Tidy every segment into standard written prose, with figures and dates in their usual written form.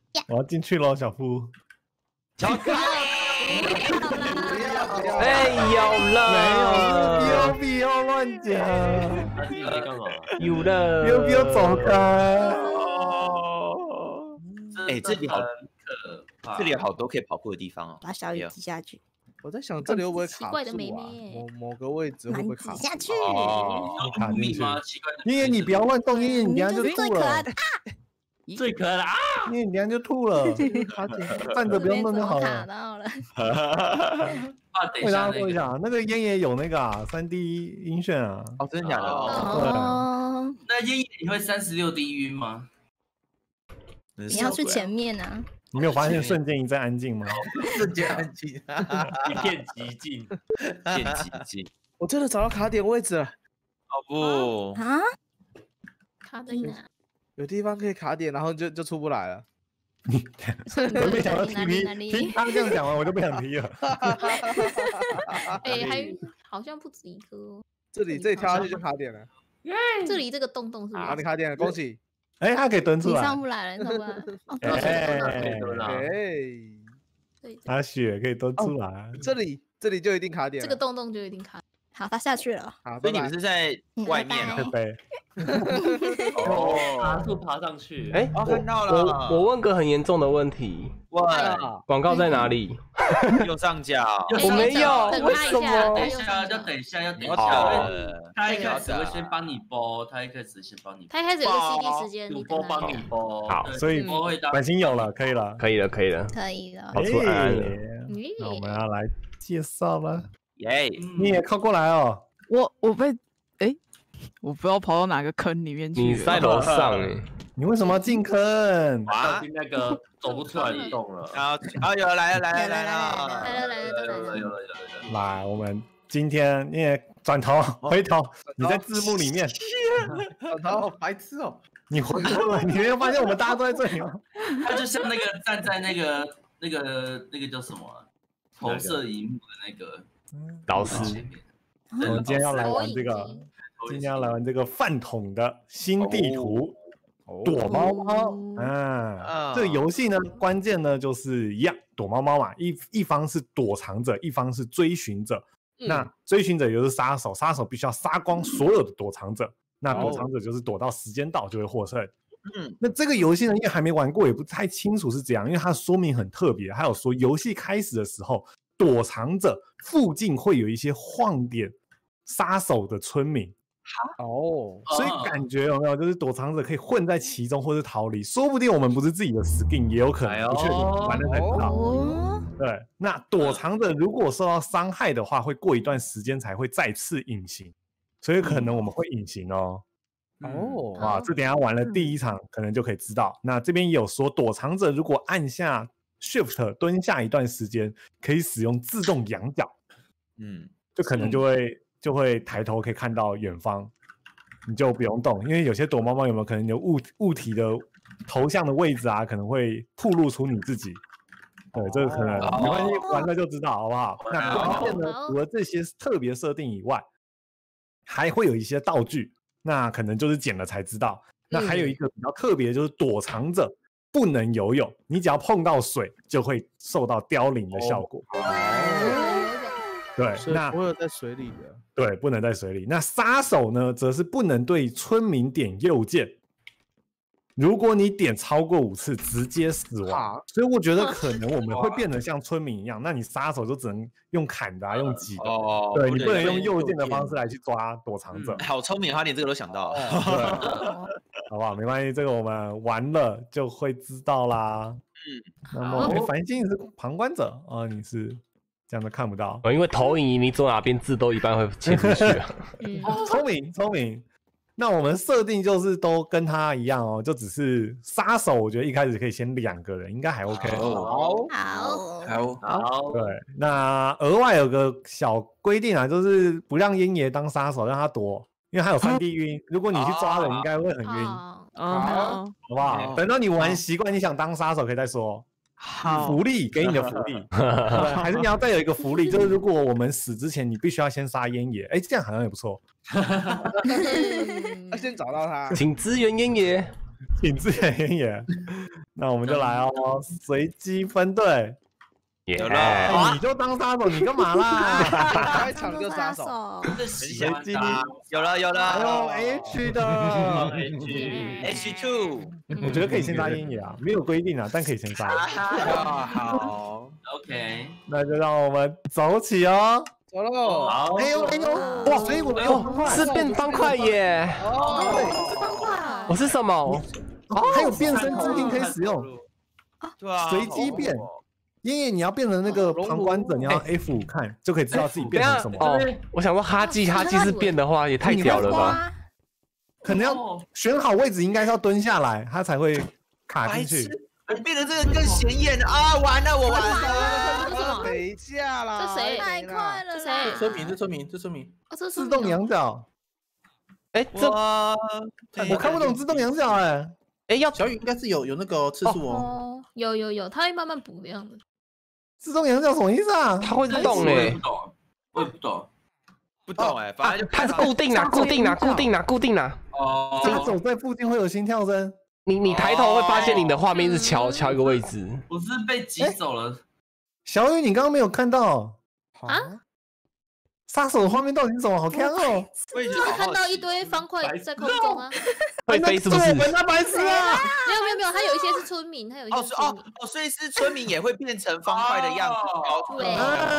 我要进去喽，小夫。 巧克力。 哎，有了， 不要乱讲。 他自己在干嘛？ 有了， 不要走开。 这里好， 可怕， 这里有好多可以跑步的地方哦。 把小雨挤下去， 我在想这里会不会卡奇怪的妹住啊？ 妹某个位置会不会卡挤下去。 你卡进去。 吗？奇怪的。 燕燕，你不要乱动，燕燕，你等下就最吐了。 可爱的啊！ 最可爱的啊！ 燕燕，你等下就吐了。站着不用动就好卡了。 到了。 等一为大下那个， 家说一下，那个燕燕有那个3D 音炫啊。 哦，真的假的？ 哦， 那燕燕你会36D 晕吗？ 你要去前面啊！ 你没有发现瞬间一阵安静吗？ 瞬间安静。 一片寂静。 电击机。 我真的找到卡点位置了， 哦不， 啊， 卡在哪？ 有地方可以卡点，然后就出不来了。 我没想到哪里哪里听他这样讲完，我就不想踢了。 哎，还好像不止一颗哦。 这里跳下去就卡点了， 这里这个洞洞是好，你不是？ 卡点了，恭喜！ 哎，他可以蹲出你来。 上不来了，你上不来了。哦， 哎， 哎， 对， 他血可以蹲出来。 这里就一定卡点了。 这个洞洞就一定卡。 好，他下去了。 好， 所以你们拜拜是在外面拜哦。 对， 爬树爬上去。 哎， 哦，看到了。 我问个很严重的问题， 问广告在哪里？ 右上角。 我没有等为他一下， 什么等一下，要等一下，要等一好下。 的。 他一开始会先帮你播，他一开始先帮你播， 他一开始有个 CD 时间，你主播帮等他一下。 你播。 好对所以主播会当版型有了，可以了。 可以了，可以了， 可以了。 跑出安安了。 那我们要来介绍了， 耶！ 你也靠过来哦。 我被我不知道跑到哪个坑里面去了。 你在楼上哎， 你为什么要进坑？ 啊进那个走不出来的洞了。 有来了。 来了来，我们今天你也转头回头，你在字幕里面， 好白痴哦！ 你回头了，你没有发现我们大家都在这里吗？ 他就像那个站在那个叫什么投射荧幕的那个老师前面。 我们今天要来玩这个，今天要来玩这个饭桶的新地图躲猫猫。这个游戏呢，关键呢就是一样，躲猫猫嘛，一方是躲藏者，一方是追寻者。那追寻者就是杀手，杀手必须要杀光所有的躲藏者，那躲藏者就是躲到时间到就会获胜。那这个游戏呢，因为还没玩过，也不太清楚是怎样，因为它的说明很特别，还有说游戏开始的时候，躲藏者附近会有一些晃点杀手的村民。 哦， 所以感觉有没有就是躲藏者可以混在其中或是逃离，说不定我们不是自己的 skin 也有可能，不确定，玩了才知道。对，那躲藏者如果受到伤害的话，会过一段时间才会再次隐形，所以可能我们会隐形哦。哇，这等一下玩了第一场可能就可以知道。那这边也有说，躲藏者如果按下 Shift 蹲下一段时间，可以使用自动仰角，就可能就会抬头可以看到远方，你就不用动，因为有些躲猫猫有没有可能你的物体的头像的位置啊，可能会暴露出你自己。对，这个可能没关系，玩了就知道，好不好？那关键呢，除了这些特别设定以外，还会有一些道具，那可能就是捡了才知道。那还有一个比较特别，就是躲藏者不能游泳，你只要碰到水就会受到凋零的效果。对，那我有在水里的， 对，不能在水里。那杀手呢，则是不能对村民点右键，如果你点超过5次，直接死亡。所以我觉得可能我们会变得像村民一样，那你杀手就只能用砍的啊，用挤的。对，你不能用右键的方式来去抓躲藏者。 好聪明，他连这个都想到。 好不好？没关系，这个我们玩了就会知道啦。那么繁星是旁观者啊，你是这样的看不到， 因为投影你走哪边字都一般会切出去。 聪明聪明。那我们设定就是都跟他一样哦，就只是杀手，我觉得一开始可以先2个人，应该还 OK。 好。 对，那额外有个小规定啊，就是不让鹰爷当杀手，让他躲，因为他有3D 晕，如果你去抓人，应该会很晕。好不好？等到你玩习惯，你想当杀手可以再说。福利给你的福利，对，还是你要再有一个福利，就是如果我们死之前，你必须要先杀烟野，这样好像也不错。 要先找到他， 请支援烟野， 请支援烟野。 那我们就来哦，随机分队。 有你就当杀手，你干嘛啦？ 开场就杀手， 这喜欢打， 有了还有 H 的 H2， 我觉得可以先杀烟野啊，没有规定啊，但可以先杀。 好 ，OK， 那就让我们走起哦。 走喽。 好， 哎呦，哇，所以我们有是变方块耶！我是什么？ 还有变身指令可以使用， 对啊， 随机变。燕燕，你要变成那个旁观者，你要 F5看就可以知道自己变成什么。 哦，我想说哈基是变的话也太屌了吧！ 可能要选好位置，应该是要蹲下来，它才会卡进去。 我变得这个更显眼啊！完了，我完了。 等一下啦， 这谁？ 太快了， 谁？ 村民，这村民，这村民。 哦，这自动仰角。 哎，这我看不懂自动仰角哎。 哎，要小雨应该是有那个次数哦。 有，它会慢慢补的样子。 自动仰角什么意思啊？ 它会动哎， 我也不懂， 不懂哎，反正就它是固定啦。 哦， 它走在附近会有心跳声。 你抬头会发现你的画面是瞧一个位置。 我是被挤走了。 小雨，你刚刚没有看到啊？ 杀手的画面到底是什么？好看哦！ 就是看到一堆方块在空中啊， 会飞是不是？ 那白痴啊！ 没有，它有一些是村民，它有一些是村民。 所以是村民也会变成方块的样子。 对。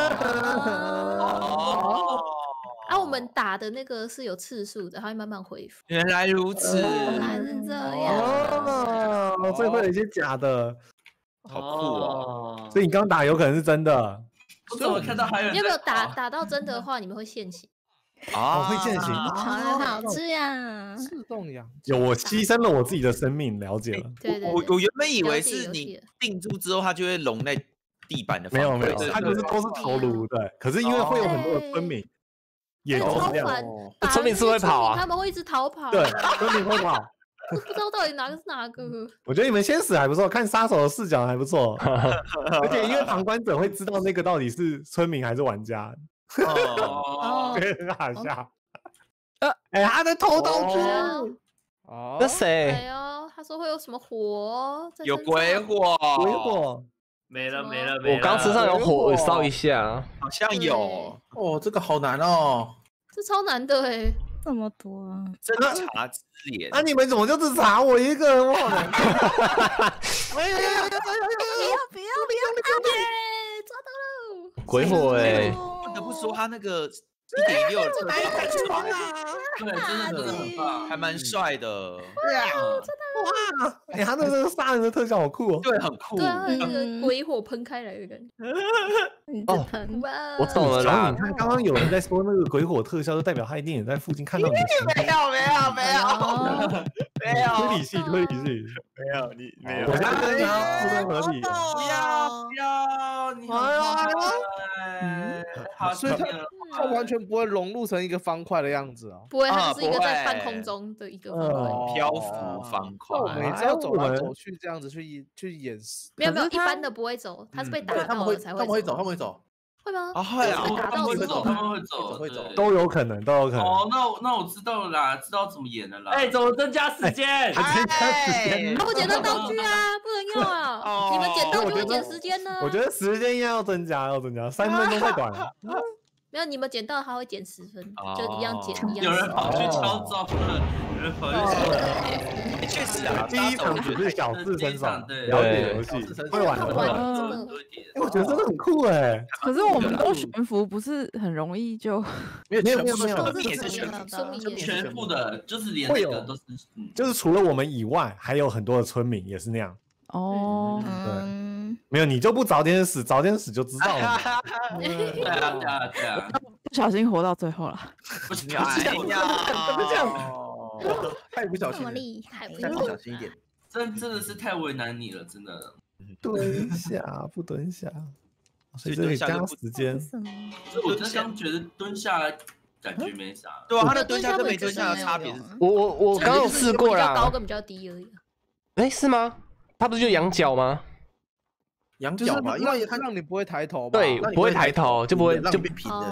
啊，我们打的那个是有次数的，它会慢慢恢复。 原来如此， 原来是这样。 哦，所以会有一些假的， 好酷哦！ 所以你刚打有可能是真的。 我怎么看到还有？ 你有没有打到真的话，你们会现形？ 哦，会现形， 好吃呀！ 自动仰， 有我牺牲了我自己的生命，了解了。 对， 我原本以为是你定住之后，它就会融在地板的。 没有，它就是都是头颅对。可是因为会有很多的村民，也都是这样。 村民是会跑啊， 他们会一直逃跑。 对，村民会跑。 不知道到底哪个是哪个。 我觉得你们先死还不错，看杀手的视角还不错，而且因为旁观者会知道那个到底是村民还是玩家，很好笑。哎，他在偷道具。 哦， 那谁？ 哎呦，他说会有什么火？ 有鬼火， 鬼火没了。 我刚身上有火，烧一下， 好像有。 哦，这个好难哦。 这超难的哎。 这么多啊！ 侦查之脸， 那你们怎么就只查我一个人？我好难看。 不要！抓到了！ 鬼火哎！ 不得不说他那个1.6的特效太帅了， 对，真的很棒， 还蛮帅的。 哇！哎，他那个杀人的特效好酷哦。 对，很酷。 对啊，那个鬼火喷开来的感觉。 哦，我懂了啦。 你看，刚刚有人在说那个鬼火特效，就代表他一定也在附近看到你的行为。 没有， 推理系， 没有你没有。 我现在跟他不合理。 不要，你好， 所以它完全不会融入成一个方块的样子哦。 不会，它只是一个在半空中的一个方块， 漂浮方块。 我们只要走来走去这样子去演示。 没有，一般的不会走，它是被打到了才会走。 他们会走。 会吗？ 会啊， 被打到之后他们会走， 都有可能。 哦，那我知道了啦，知道怎么演了啦。 哎，怎么增加时间？ 他不捡到道具啊，不能用啊！你们捡道具会捡时间呢。 我觉得时间要增加，3分钟太短了。 没有，你们捡到它会减10分，就一样减一样。 有人跑去敲钟了，有人跑去。 确实啊， 第一场只是小智身上对了解游戏，会玩的。我觉得真的很酷哎。 可是我们都悬浮，不是很容易就没有， 也是全部的，就是连那个都是， 就是除了我们以外，还有很多的村民也是那样。 哦， 对，没有你就不早点死，早点死就知道了。 对啊， 不小心活到最后了。 不行， 怎么这样？ 太不小心了， 太不小心一点。 真的是太为难你了，真的。 蹲下，不蹲下，所以这里加时间。 所以我真刚觉得蹲下来感觉没啥。 对啊，他的蹲下跟没蹲下的差别是？ 我刚刚有试过啦， 比较高跟比较低而已。 哎，是吗？他不是就仰角吗？ 仰角嘛，因为它让你不会抬头。 对，不会抬头，就不会就变平的。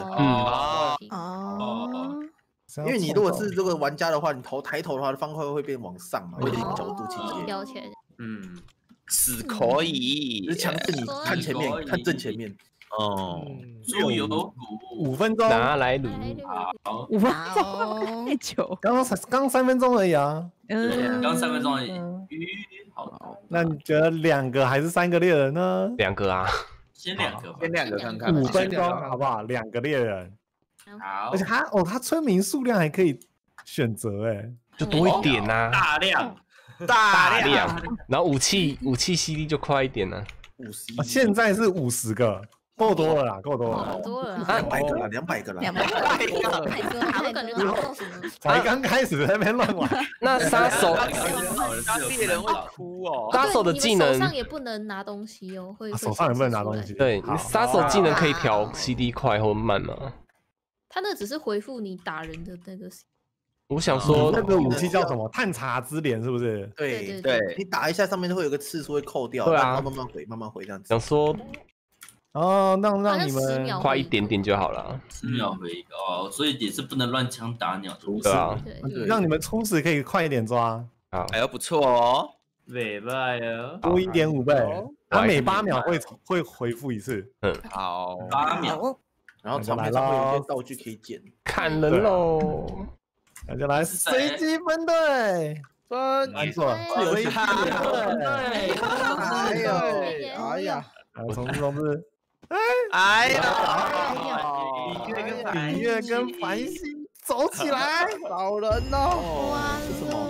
哦。 因为你如果是这个玩家的话，你抬头的话，方块会变往上嘛，会有点角度倾斜。 标签。 是可以， 只是强制你看前面，看正前面。 哦， 猪油骨 5分钟， 拿来卤。 好 ，5分钟太久， 刚3分钟而已啊。 刚3分钟而已。好， 那你觉得2个还是3个猎人呢 ？2个啊， 先2个， 先2个看看。 5分钟好不好？2个猎人。 好， 而且他村民数量还可以选择哎， 就多一点呐， 大量， 然后武器 CD 就快一点了。 50， 现在是50个，够多了啦，够多了， 好多了啦， 200个啦，200个啦 ，200个，我感觉好到什么？ 才刚开始在那边乱玩。 那杀手， 猎人会哭哦。 杀手的技能手上也不能拿东西哦，会手上也不能拿东西。 对，杀手技能可以调 CD 快或慢吗？ 他那只是回复你打人的那个。 我想说那个武器叫什么？探查之镰是不是？ 对对， 你打一下上面会有个次数会扣掉， 对啊， 慢慢回这样子。 想说， 让你们快一点点就好了。 10秒回一个哦，所以也是不能乱枪打鸟的。 对啊， 让你们初始可以快一点抓。 好， 哎呦不错哦， 尾巴哟， 多1.5倍，它每8秒会回复一次。 好 ，8秒。 然后场面上会有一些道具可以捡。 看人喽。 那就来随机分队，没错，随机分队。 哎呀， 同志， 哎呀， 比月跟繁星走起来， 找人哦！ 哇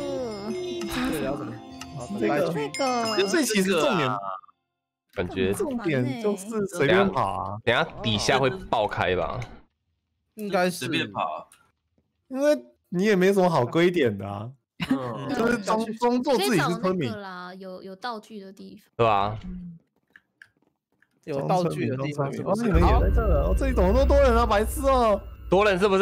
这个，所以其实重点， 感觉重点就是随便跑啊。 等下底下会爆开吧？ 应该是随便跑， 因为你也没什么好归点的啊。就是装作自己是村民啦，有道具的地方， 对吧？ 有道具的地方。 哦，你们也在这了，这里怎么那么多人啊？白痴哦！ 多人是不是？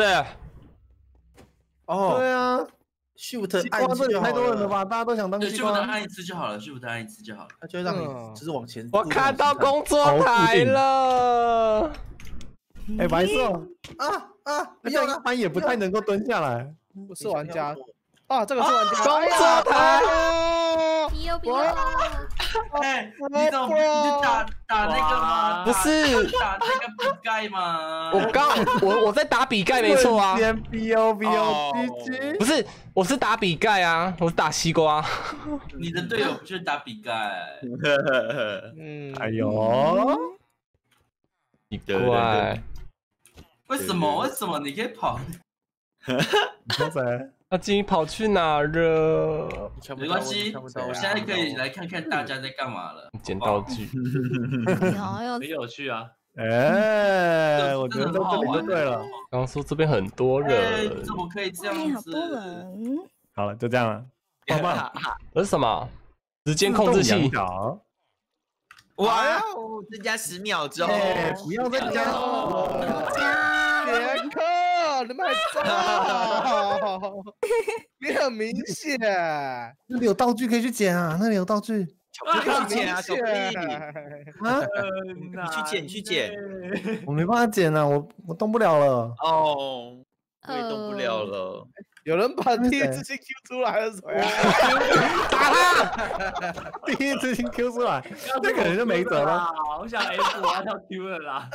哦， 对啊。 Shift 按这里太多人了吧？大家都想当西瓜。 Shift 按一次就好了，Shift 按一次就好了。 它就会让你就是往前。 我看到工作台了。 哎，白色啊！ 这样一般也不太能够蹲下来。 不是玩家啊，这个是玩家。 工作台。 不要！ 哎，你怎么不去打那个吗？ 不是打那个比盖吗？ 我在打比盖没错啊。 BOBOGG 不是，我是打比盖啊，我是打西瓜。 你的队友不是打比盖？ 哎呦， 奇怪。 为什么你可以跑？ 你说谁？ 他今天跑去哪了？ 没关系，我现在可以来看看大家在干嘛了。 捡道具， 很有趣啊！ 哎，我觉得这里就对了。 刚刚说这边很多人， 怎么可以这样子？ 好了，就这样了。棒棒， 这是什么？时间控制器。 哇，增加10秒钟。 不要再加了。 杰克，你们很糟，你很明显。 那里有道具可以去捡啊，那里有道具。 可以捡啊，小弟。 啊， 你去捡。 我没办法捡啊，我动不了了。 哦，我也动不了了。 有人把第一只星 Q 出来了，谁啊？ 打他！第一只星 Q 出来，这可能就没辙了。 我想 F， 我要 Q 了啦。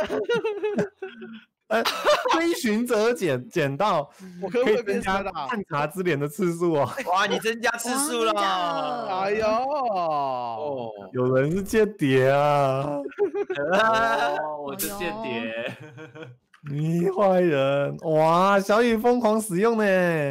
追寻者捡到， 我可以增加探查之镰的次数哦。 哇，你增加次数了！ 哎呦， 有人是间谍啊！ 我是间谍。 你坏人！哇，小雨疯狂使用呢。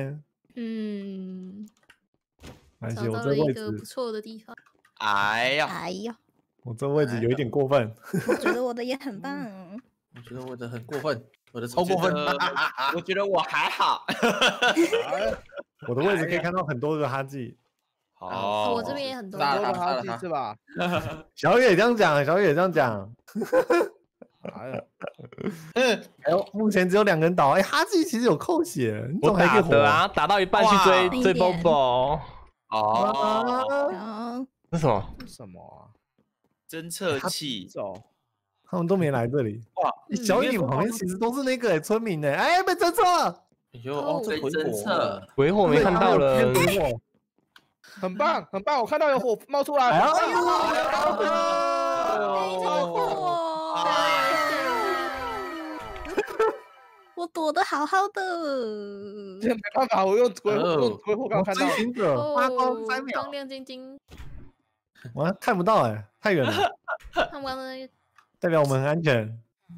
找到了一个不错的地方。 哎呀， 我这位置有一点过分。 我觉得我的也很棒。 我觉得我的很过分，我的超过分。 我觉得我还好。 我的位置可以看到很多个哈记。 哦， 我这边也很多个哈记是吧？ 小雨也这样讲，小雨也这样讲。哎呦，目前只有2个人倒。哎，哈记其实有扣血，你怎么还可以活啊？打到一半去追 Bobo。 哦， 这什么？ 什么啊？ 侦测器。 他们都没来这里。哇，小雨旁边其实都是那个村民呢。哎，被侦测了。 哎呦，这侦测， 鬼火没看到了。 很棒，很棒！我看到有火冒出来。 哎呀！ 我躲得好好的。 这没办法，我用鬼火刚看到。 追寻者发光3秒， 光亮晶晶。 我看不到哎，太远了。 他们刚才代表我们很安全。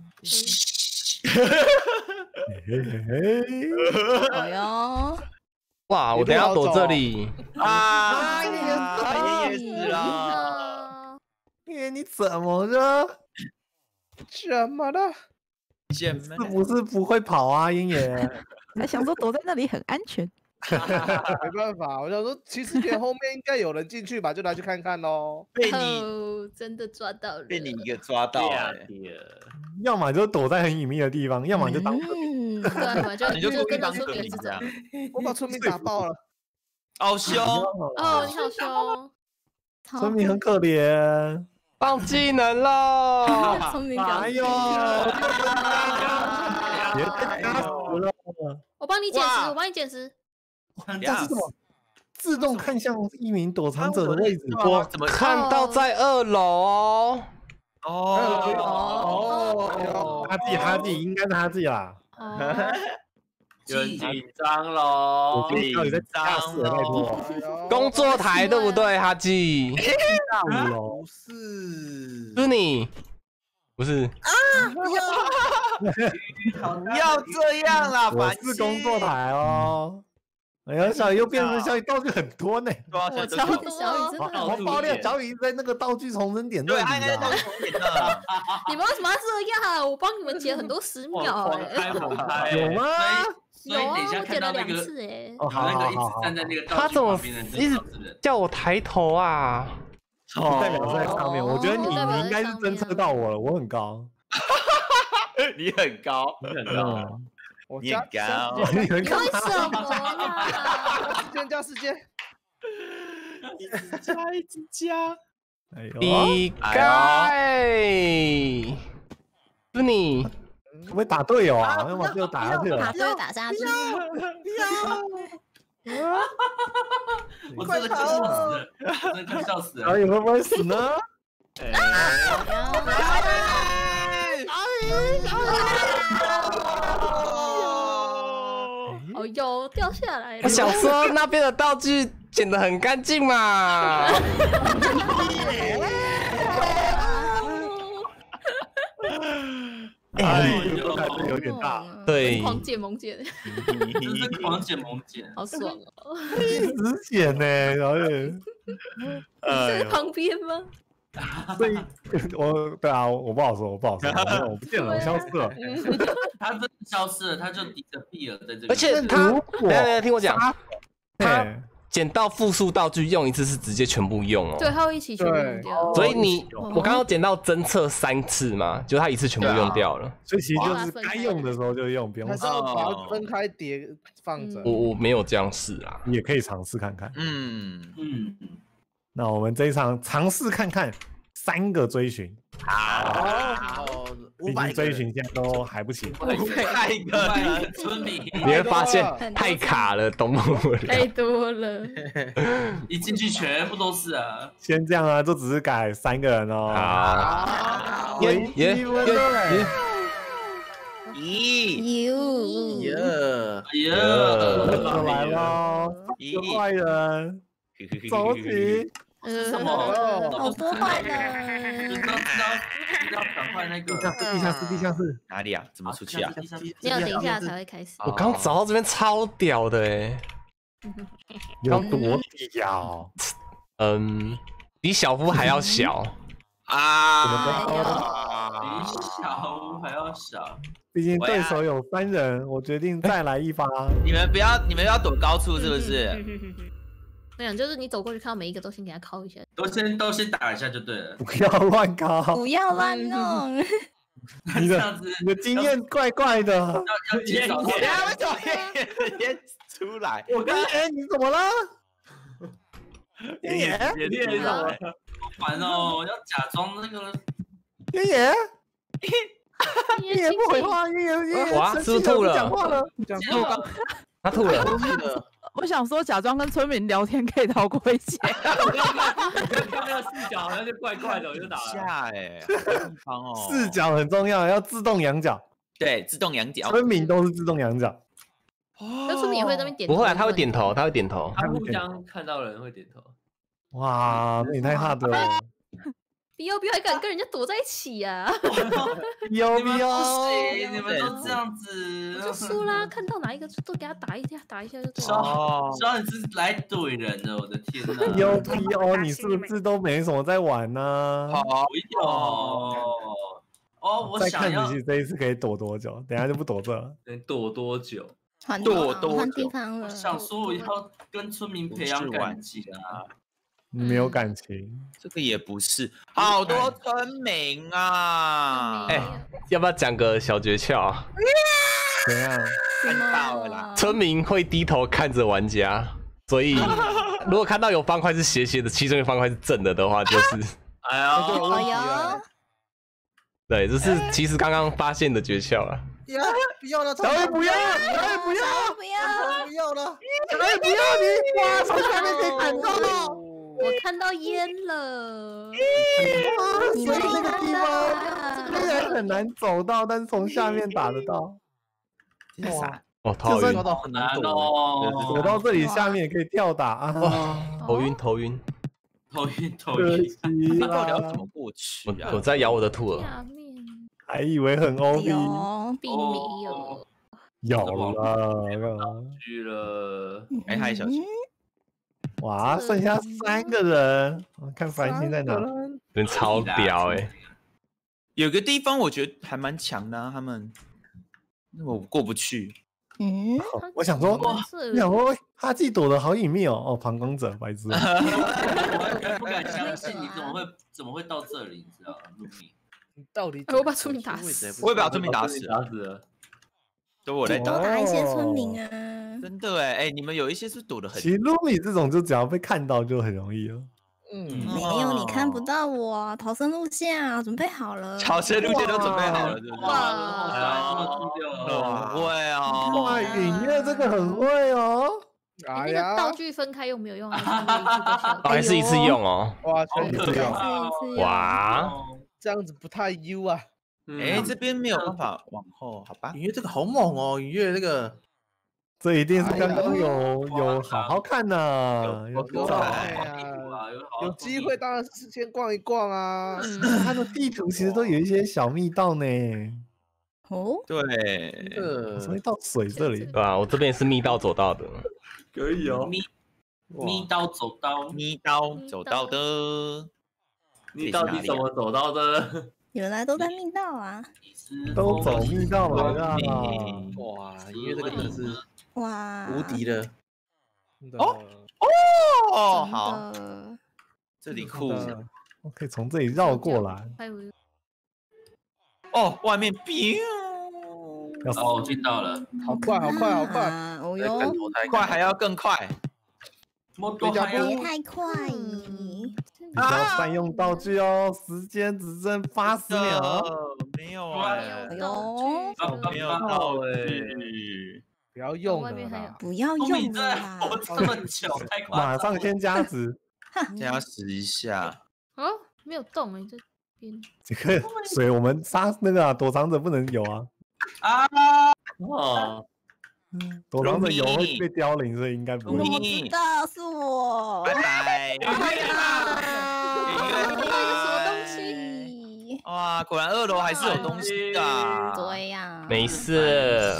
哎呦！ 哇，我等下躲这里。 啊！也死了。 爷你怎么了？ 怎么了？ 是不是不会跑啊，鹰爷？ 还想说躲在那里很安全。 没办法，我想说起始点后面应该有人进去吧，就拿去看看喽。 被你真的抓到了， 被你一个抓到了。 要么就躲在很隐秘的地方，要么就当对， 你就跟着村当民是这样。 我把村民打爆了， 好凶哦！你好凶， 村民很可怜， 放技能了。 村民哎呦！别被打死了！ 我帮你捡拾，我帮你捡拾。 这是什么？自动看向一名躲藏者的位置。 我看到在2楼哦。 哦，哈记应该是哈记啦。 有人紧张喽， 到底在驾驶了，拜托。 工作台对不对，哈记？ 大5楼不是， 是你？不是不要这样啦， 我是工作台哦。哎呀，小雨又变成小雨道具很多呢。 我超多，小雨真的我爆料，小雨在那个道具重生点对， 那里应该道具重点的。 你们为什么要这样？我帮你们捡很多10秒哎。 有吗？ 所以等一下看到那个 2次哎。 有那个一直站在那个他怎么一直叫我抬头啊？ 代表是在上面，我觉得你应该是侦测到我了，我很高。 你很高， 你很高。 你很高， 你为什么啦？ 时间， 一直加， 哎呦， 比盖，是你， 可不可以打队友啊？要把队友打下去了。 把队友打下去。 我真的快笑死了，真的快笑死了。 小雨会不会死呢？ 哦哟，掉下来了！ 我想说那边的道具捡得很干净嘛。 哎，有点大。 对， 狂捡猛捡， 真是狂捡猛捡， 好爽哦！ 只捡呢，然后在旁边吗？ 所以，对啊，我不好说，我不见了，我消失了。 他真的消失了，他就敌着比尔在这边。 而且他，等听我讲，他对， 捡到复数道具用一次是直接全部用哦。 对，他会一起全部用掉。 所以我刚刚捡到侦测3次嘛，就他一次全部用掉了。 所以其实就是该用的时候就用，不用。 还是要把它分开叠放着。 我没有这样试啦， 你也可以尝试看看。 嗯， 那我们这一场尝试看看3个追寻。 好， 毕竟追寻现在都还不行。 太个村民， 你会发现太卡了，懂不了？ 太多了， 一进去全部都是啊。 先这样啊，就只是改3个人哦。 好， 咦， 又来喽，一个坏人，走起。 什么？ 好多坏人！ 知道，赶快那个地下室哪里啊？怎么出去啊？ 你要等一下才会开始。 我刚找到这边超屌的哎， 有多屌？ 比小夫还要小啊！ 比小屋还要小。 毕竟对手有3人，我决定再来一发。 你们不要躲高处是不是？ 我想就是你走过去看到每一个都先给他敲一下， 都先打一下就对了。 不要乱搞， 不要乱弄。 你的经验怪怪的。 要减少。 先出来。 我刚你怎么了？爷爷， 好烦哦！我要假装那个爷爷。爷爷不回话，爷爷哇，是不是吐了？ 讲话了， 他吐了。 我想说，假装跟村民聊天可以逃过一劫。 看那个视角好像就怪怪的，我就打了。 下地方哦， 视角很重要，要自动仰角。 对，自动仰角。 村民都是自动仰角。 那村民也会在那边点头。 不会啊，他会点头，他会点头。 他互相看到人会点头。 哇，那也太 hard 了。 不要还敢跟人家躲在一起呀？ 有你们都这样子， 就输啦！看到哪一个都给他打一下就对了。 哦， 小你是来怼人的，我的天哪 ！UPO，你是不是都没什么在玩呢？ 哦，我想要。 再看仔细，这一次可以躲多久？等下就不躲这了。 能躲多久？ 换地方了。 想说我要跟村民培养感情啊。 没有感情， 这个也不是，好多村民啊！ 要不要讲个小诀窍？ 怎样？ 看到了啦， 村民会低头看着玩家，所以如果看到有方块是斜斜的，其中一个方块是正的话，就是，对，这是其实刚刚发现的诀窍啊。 不要了， 小伟不要，小伟不要， 不要了， 小伟不要你！哇，从下面可以看到。 我看到烟了， 所以这个地方虽然很难走到，但是从下面打得到。 哇， 头晕， 很难躲， 走到这里下面也可以跳打啊！ 头晕。 到底要怎么过去啊？ 我在咬我的兔儿， 还以为很 OP， 并没有， 咬了， 去了， 还小心。 哇，剩下3个人，我看繁星在哪？ 人超屌有个地方我觉得还蛮强的，他们，我过不去。 我想说，哈基躲得好隐秘哦，旁观者白痴。 不敢相信你怎么会到这里，你知道吗？ 你到底？ 我把村民打死， 我也把村民打死了。 都我来多打一些村民啊！ 真的哎，你们有一些是躲得很。 其实露米这种就只要被看到就很容易了。 没有，你看不到我。逃生路线啊，准备好了。 逃生路线都准备好了，对不对？ 哇， 很会啊！ 哇，影月这个很会哦。 那个道具分开用没有用啊？ 还是一次用哦。 哇， 一次用。 哇， 这样子不太优啊。 这边没有办法往后，好吧？ 影月这个好猛哦，影月这个， 这一定是刚刚有好好看呐， 有机会当然是先逛一逛啊。 它的地图其实都有一些小密道呢。 对， 所以到水这里， 对吧？我这边是密道走到的， 可以哦。 密道走到的， 你到底怎么走到的？ 原来都在密道啊！ 都走密道来了。 哇，因为这个真的是哇无敌了。 好，这里酷， 我可以从这里绕过来。 外面我听到了， 好快！ 哦哟， 快还要更快， 别太快！ 你要善用道具哦，时间只剩80秒。 没有没有到不要用了， 不要用了， 我这么久，太快！ 马上先加值， 加时一下。 没有动这边。 这个水我们杀那个躲藏者不能有啊。躲藏者有会被凋零，所以应该不会。 我知道是我。 拜拜。哇，果然2楼还是有东西的。 对呀。 没事。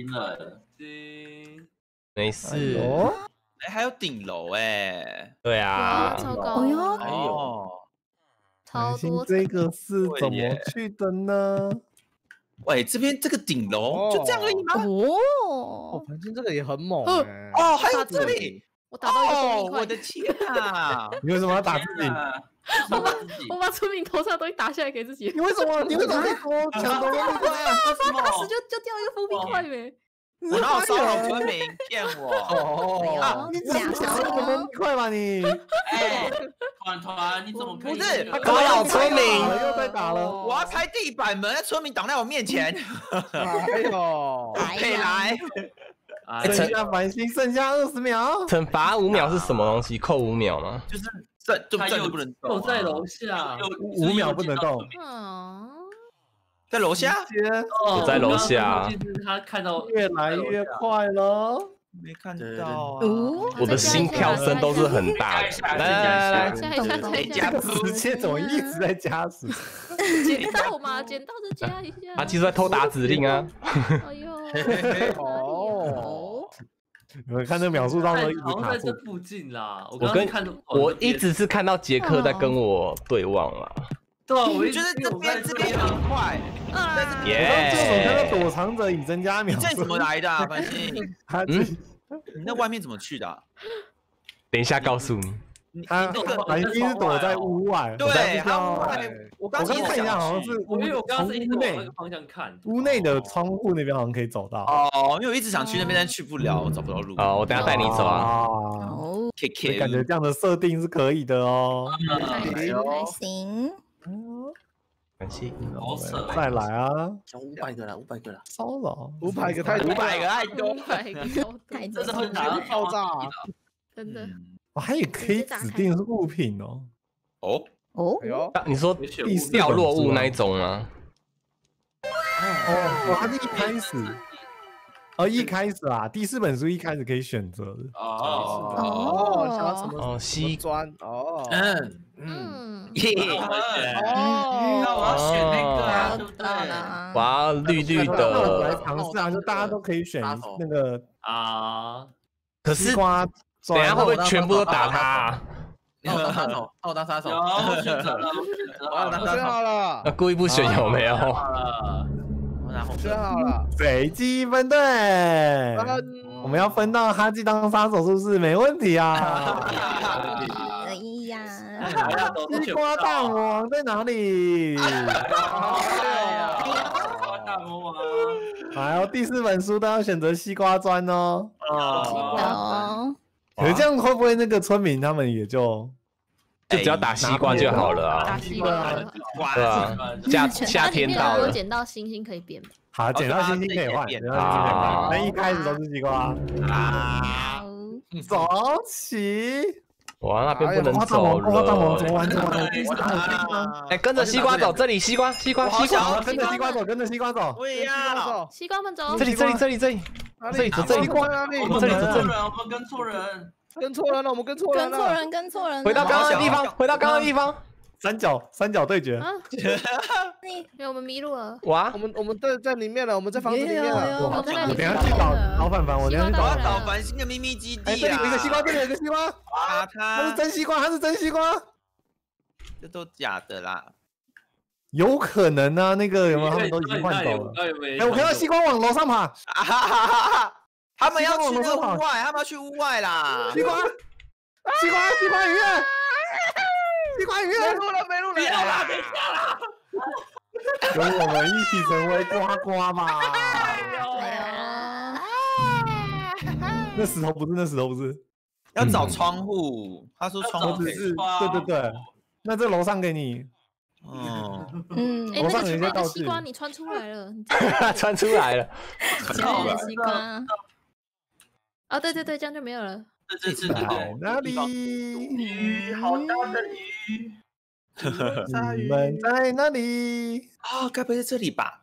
没事。 还有顶楼对啊。 超高哟。 超多。 这个是怎么去的呢？ 喂，这边这个顶楼就这样而已吗？ 反正这个也很猛还有这里， 我打到一个东西， 我的天啊！ 你为什么要打自己？ 我把村民头上的东西打下来给自己。 你为什么可以抢夺风冰块？ 打死就掉一个风冰块呗。 我哪有骚扰村民？骗我！ 是假的，一个风冰块吧你？ 团，你怎么可以？ 不是骚扰村民， 又在打了。 我要拆地板门，村民挡在我面前。 哎呦， 可以来。 剩下繁星，剩下20秒。 惩罚5秒是什么东西？扣5秒吗？ 就是站就不能动， 我在楼下 ，5秒不能动。 在楼下， 我在楼下。 他看到越来越快了， 没看到啊！ 我的心跳声都是很大的。来， 加时间怎么一直在加时？ 捡到嘛，捡到就加一下。 他其实在偷打指令啊。 哎呦， 哦。你们看这描述当中一直卡住。 在这附近啦。 我一直是看到杰克在跟我对望啦。 对啊，我就是这边很快。 耶！我看到躲藏者已增加秒数。 这怎么来的？繁星，你那外面怎么去的？ 等一下告诉你。 他繁星是躲在屋外。 对，我刚看一下，好像是因为我刚刚是一直往那个方向看， 屋内的窗户那边好像可以走到。 哦，因为我一直想去那边，但去不了，我找不到路。 哦，我等下带你走啊。 感觉这样的设定是可以的哦。 还行。 感谢。 再来啊 ！500个了，500个了， 骚扰 500个太多 ，500个太多 ，500个太多，这很难爆炸， 真的。 我还可以指定是物品哦。 哦， 你说掉落物那一种吗？ 哦，它是一开始。一开始啊，第4本书一开始可以选择的。 像什么西砖那我要选那个啊，对不对？ 哇，绿绿的。 来尝试啊，就大家都可以选那个啊。 可是西瓜， 等下会不会全部都打他？ 我当杀手， 我选择了， 我选好了。 那故意不选有没有？ 我选好了， 随机分队。我们要分到哈基当杀手，是不是？没问题啊。 可以呀。 西瓜大魔王在哪里？ 大魔王。 还有第4本书都要选择西瓜砖哦。可是这样会不会那个村民他们也就只要打西瓜就好了啊？ 打西瓜， 对啊，夏天到了， 有捡到星星可以变。 好，捡到星星可以换，那一开始都是西瓜啊。走起！ 哇，那边不能走了。哎，跟着西瓜走，这里西瓜， 跟着西瓜走，跟着西瓜走。 我也要。 西瓜们走。 这里。 西瓜哪里？ 我们跟错人。 跟错人了，我们跟错人了。 跟错人。 回到刚刚的地方， 三角对决。 因为我们迷路了。 哇， 我们在里面了，我们在房子里面了。 我等下去找凡凡，我等下去找繁星的秘密基地。 这里有一个西瓜，这里有一个西瓜。它是真西瓜，它是真西瓜。 这都假的啦。 有可能啊，那个有没有？他们都已经换走了。哎，我看到西瓜往楼上爬。 他们要去那屋外，他们要去屋外啦。 西瓜鱼，西瓜鱼， 没路了， 不要啦，等一下啦。 跟我们一起成为呱呱吧。那石头不是。 要找窗户，他说窗户是，对。那这楼上给你。 哎，那个西瓜你穿出来了， 穿出来了。 西瓜。 哦，对，这样就没有了。 对， 哪里？ 鱼，好大的鱼。 你们在哪里？ 啊，该不会在这里吧？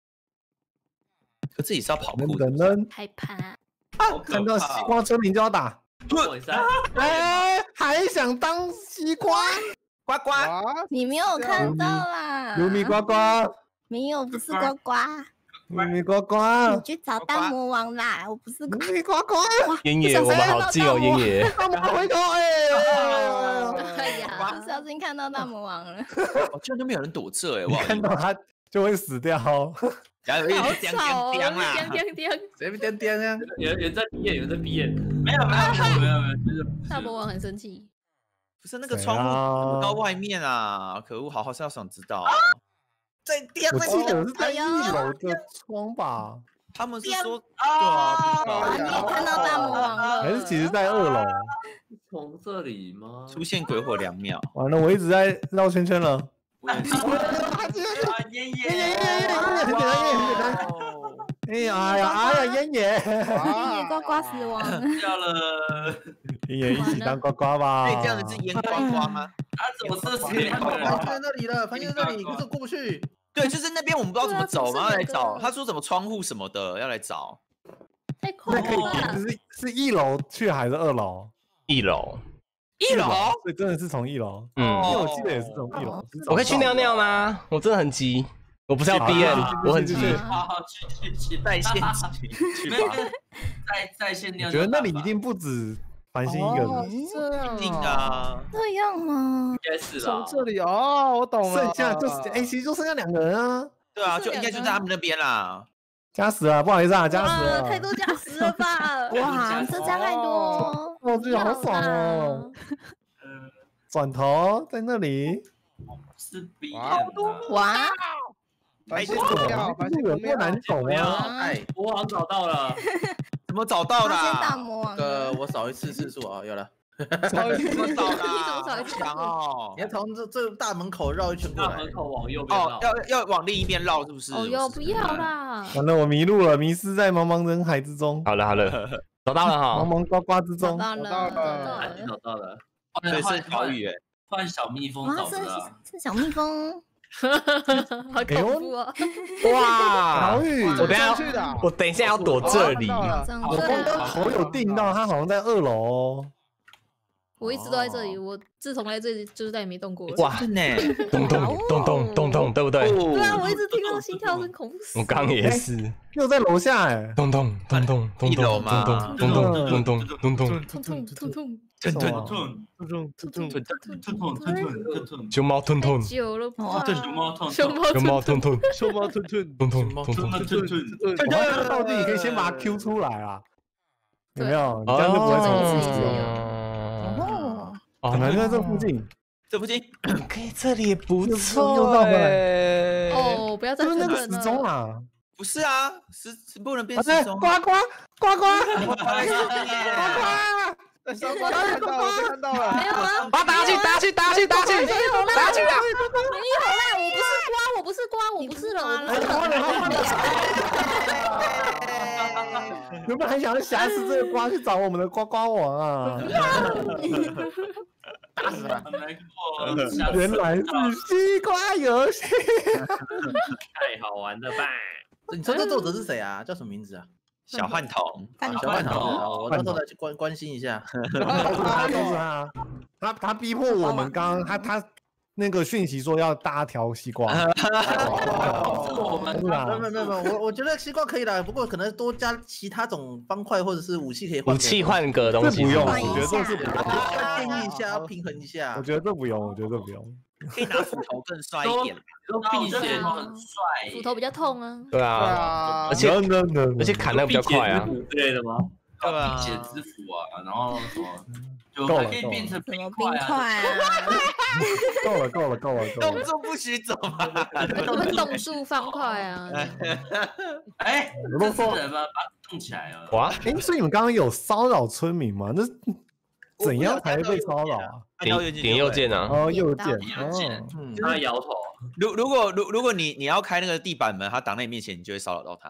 可这里是要跑步的。 害怕。 看到西瓜村民就要打。哎，还想当西瓜？ 呱呱， 你没有看到啦。 卢米呱呱。 没有，不是呱呱。 咪咪呱呱， 你去找大魔王啦！我不是咪咪呱呱。 烟野，我们好近哦，烟野。 大魔王回头， 哎呀，不小心看到大魔王了。 居然都没有人躲这哎， 我看到他就会死掉。 然后有一点啦， 谁被点呀？ 有人在闭眼， 没有，就是大魔王很生气。 不是那个窗户到外面啊！可恶，好像想知道。在电， 我记得是在1楼的窗吧？ 他们是说， 你也看到大魔王了？ 还是其实在2楼？ 从这里吗？ 出现鬼火2秒。 完了，我一直在绕圈圈了。 烟， 很简单。 哎呀，烟野， 呱呱死亡， 掉了。 烟野一起当呱呱吧。 这样子是烟呱呱吗？ 他怎么射死两个人？ 盘在那里了，盘在那里，可是过不去。 对，就是那边我们不知道怎么走， 对啊然后来找。 怎么是那个他说什么窗户什么的要来找。 太快那可以了吧！ 是1楼去还是2楼 1楼， 1楼， 所以真的是从1楼。因嗯， 为我记得也是从1楼。 我可以去尿尿吗？我真的很急，我不是要好 BM，我很急。 好，去在线去吧。 在线尿。 我觉得那里一定不止繁星一个人， 一定的啊。 这样吗？ 应该是从啦。 这里哦，我懂了。 剩下就是其实就剩下2个人啊。 对啊，就应该就在他们那边啦。 加时了，不好意思啊，加时哇， 了。 太多加时了吧！ 哇，这加太多， 我觉得好爽哦。转头在那里， 是 B 哇， 繁星不妙，繁星不妙， 难走啊！ 哎， 魔王找到了， 怎么找到的发现大啊？ 魔王我少一次次数啊，有了。 怎么找的你怎么找啊？ 一次强哦你！要从这大门口绕一圈过来。 大门口往右边哦绕，。 要往另一边绕，是不是？ 哦哟，不要啦！ 完了，我迷路了，迷失在茫茫人海之中， 好了，找到了茫哈。 茫呱呱之中。 找到找到了， 了还是找到了， 对，是小雨哎。 换小蜜蜂哇， 找的啊。 是小蜜蜂， 好恐怖哦！ 哇小，雨， 我等一下去的。 我等一下要躲这里。 这样我刚刚头有定到，他好像在2楼哦。 我一直都在这里，我自从来这里就是再也没动过了。 哇， 真的。 咚咚咚咚咚咚，对不对？ 对啊，我一直听到心跳声，恐怖死。 我刚也是。 又在楼下哎。 咚咚咚咚咚 1楼咚嘛咚咚咚咚咚咚咚。 痛痛痛痛， 吞吞吞， 熊猫吞太吞， 久了吧？ 熊猫痛， 熊猫熊猫吞吞， 熊猫吞吞， 咚咚咚咚。 我道具你可以先把它 Q 出来啊，有没有？你这样就不会重复使用。可能在这附近， 这附近 ，OK，这里也不又错绕回哎。 哦，不要再就是那个承认时钟了。 啊。 不是啊，是不能变呱时钟。 呱呱呱呱！ 在上面看到了，看到了。 没有啊， 把打去，打去，打去，打去， 没有啦， 打去啊！ 没有啦，我不是瓜，我不是了，我不是了。 原本还想要挟持这个瓜去找我们的呱呱王啊， 打死了。 原来是西瓜游戏。 太好玩了吧？ 你说这作者是谁啊？叫什么名字啊？ 小饭桶， 小饭桶，我到时候来去关心一下。 他逼迫我们，刚刚他那个讯息说要搭条西瓜。 没有，我觉得西瓜可以啦，不过可能多加其他种方块或者是武器可以换。 武器换个东西这不用， 是吗我觉得这是不用。 建议一下，要平衡一下。 我觉得这不用，我觉得这不用。 可以拿斧头更帅一点。 都避险， 很帅， 斧头比较痛啊。 对啊，而且砍的比较快啊之类的吗？ 对啊， 避险之斧啊，然后什么，就够了还可以变成冰冰块啊。 块啊， 够了。 动作不许走嘛。 动数方块啊。 哎，这是人吗？把它动起来了。 哇， 所以你们刚刚有骚扰村民吗？那怎样才会被骚扰啊？ 点右键啊。 哦，右键。 他摇头。 如果你要开那个地板门，他挡在你面前，你就会骚扰到他。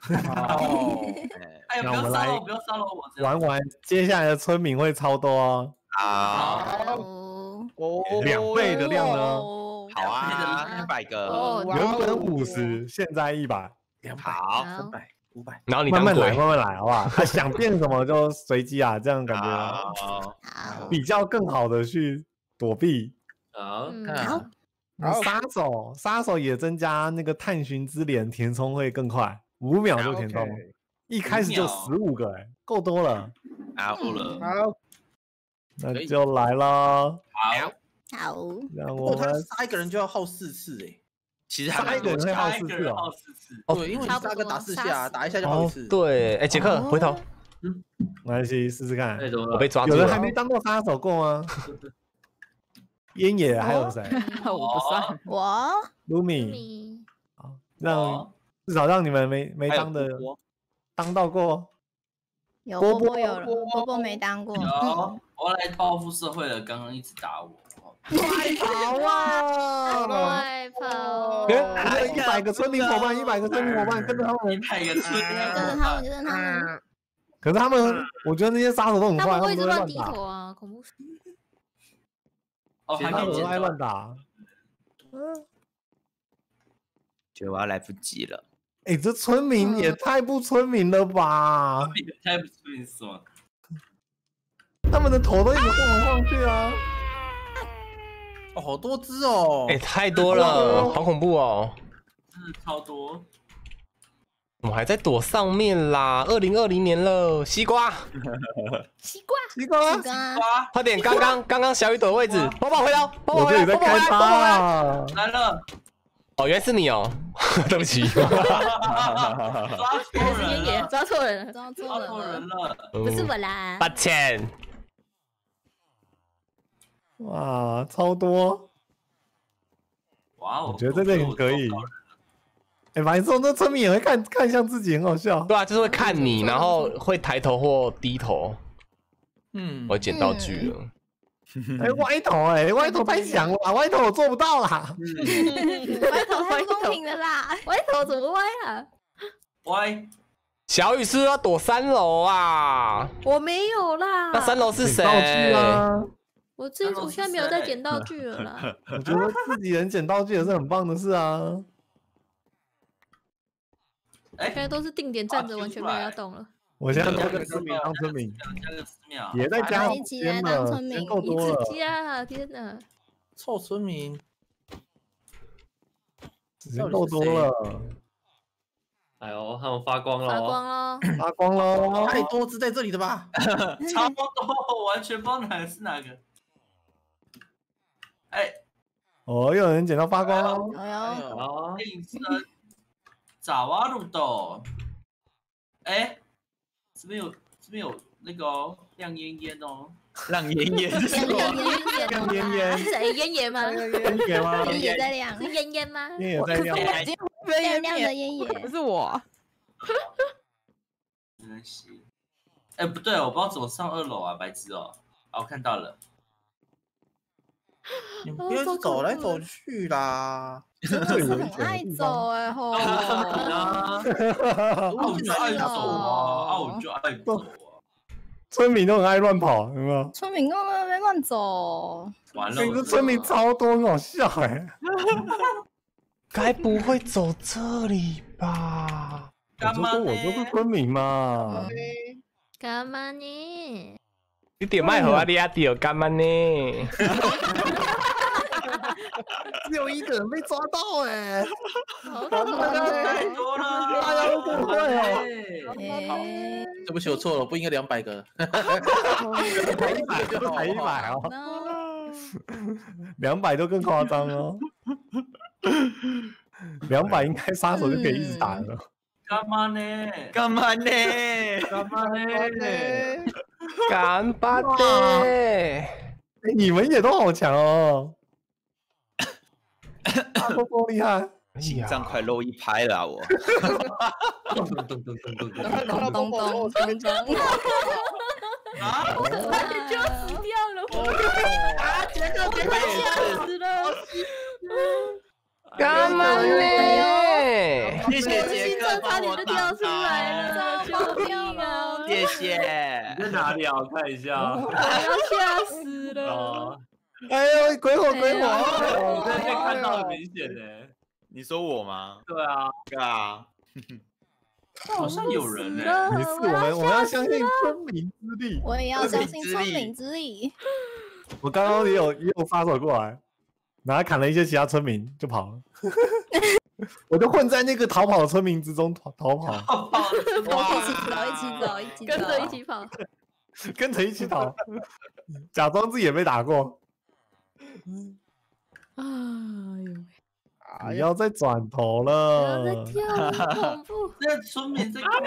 哎，不要骚扰，不要骚扰我。 玩完，接下来的村民会超多哦。 好 ，2倍的量呢？ 好啊，100个， 原本50，现在100。 好 ，300、500， 然后你慢慢来，好不好？他想变什么就随机啊，这样感觉比较更好的去躲避。 好， 杀手也增加那个探寻之镰填充会更快，5秒就填充，一开始就15个，够多了。 好， 那就来了。 好， 让我们杀一个人就要耗4次哎。 其实杀一个人会耗4次哦。 对，因为你杀个打4下，打一下就耗1次。 对，哎，杰克回头。 没关系，试试看。 我被抓住了。 有人还没当过杀手过吗？烟野还有谁？ 我不算。 我 Lumi， 至少让你们没当的当到过。 有波波有了，波波没当过。 我要来报复社会了，刚刚一直打我。 快跑啊！ 快跑！ 100个村民伙伴，100个村民伙伴跟着他们 100个村民， 跟着他们，跟着他们。 可是他们，我觉得那些杀手都很坏， 他们会一直乱乱低头啊，恐怖。 哦，还没很爱乱打。 觉得我要来不及了。 哎，这村民也太不村民了吧！ 太不村民什么？ 他们的头都一直晃来晃去啊！ 哦，好多只哦！ 哎，太多了，好恐怖哦！ 真的超多。 我们还在躲上面啦！2020年了，西瓜， 西瓜， 西瓜， 快点！刚刚小雨躲的位置，宝宝回来，宝宝我回来， 这里在开宝宝回来！ 趴。 来了， 哦，原来是你哦，对不起。 抓错还是人烟野了， 抓错人了， 抓抓错人错人了。 了。 不是我啦。 抱歉。 哇，超多！ 哇哦， 我觉得这个很可以。哎，反正那村民也会看向自己，很好笑。 对啊，就是会看你，然后会抬头或低头。 嗯， 我捡道具了。 哎，歪头歪头太强了，歪头我做不到啦。 歪头太不公平了啦！ 歪头怎么歪啊？ 歪， 小雨是不是要躲3楼啊？ 我没有啦。 那3楼是谁？ 道具啊！ 我现在没有在捡道具了啦。 我觉得自己人捡道具也是很棒的事啊。 现在都是定点站着，完全没有要动了。 我现在加个村民当村民，也在加一起来当村民， 够多了。 加，天哪！ 臭村民， 人够多了。 哎呦，他们发光了， 发光喽！ 发光喽！ 太多只在这里的吧？ 超多，我完全不知道哪个是哪个。哎， 哦，又有人捡到发光喽！ 哎呦， 啊， 应声爪哇路豆，哎，这边有那个哦，亮烟烟哦， 让妍妍亮烟烟， 谁烟野吗？ 烟野吗？ 烟野在亮， 是烟烟吗？ 烟野在亮。 亮亮的烟野， 不是我。 没关系。哎，不对，我不知道怎么上2楼啊，白痴哦。啊，我看到了。 你们不要走来走去啦！ 真的是很爱走哎吼！ 我就爱走啊，我就爱走啊。 村民都很爱乱跑，有没有？ 村民跟那边乱走， 完了， 这村民超多，很好笑哎。 该不会走这里吧？ 干嘛呢？ 我就是村民嘛。 干嘛呢？ 你点麦和阿利亚迪有干嘛呢？ 只有1个人被抓到哎！ 太多了， 大家都不会哦。 对不起，我错了，不应该200个。 才100就才100哦，200都更夸张哦。200应该杀手就可以一直打了。 干嘛呢？ 干嘛呢？ 干嘛呢？ 干巴的！ 你们也都好强哦，都够厉害。 心脏快漏一拍了，我。 咚咚咚，前面咚。 啊！ 我差点就要死掉了！ 啊，杰克， 吓死了！ 干嘛呢？ 谢谢杰克， 差点就掉出来了，救命啊！ 谢谢。 在哪里啊？我看一下。 我要吓死了！ 哎呦，鬼火鬼火！ 我在这边看到很明显呢。 你说我吗？ 对啊， 对啊。 好像有人呢。 没事，我要相信村民之力。 我也要相信村民之力。 我刚刚也有杀手过来，然后砍了一些其他村民就跑了。我就混在那个逃跑的村民之中逃跑， 一起走， 跟着一起跑， 跟着一起逃，假装自己也被打过。 哎呦！ 不要再转头不要了， 再跳了，恐怖！ 这村民在干嘛？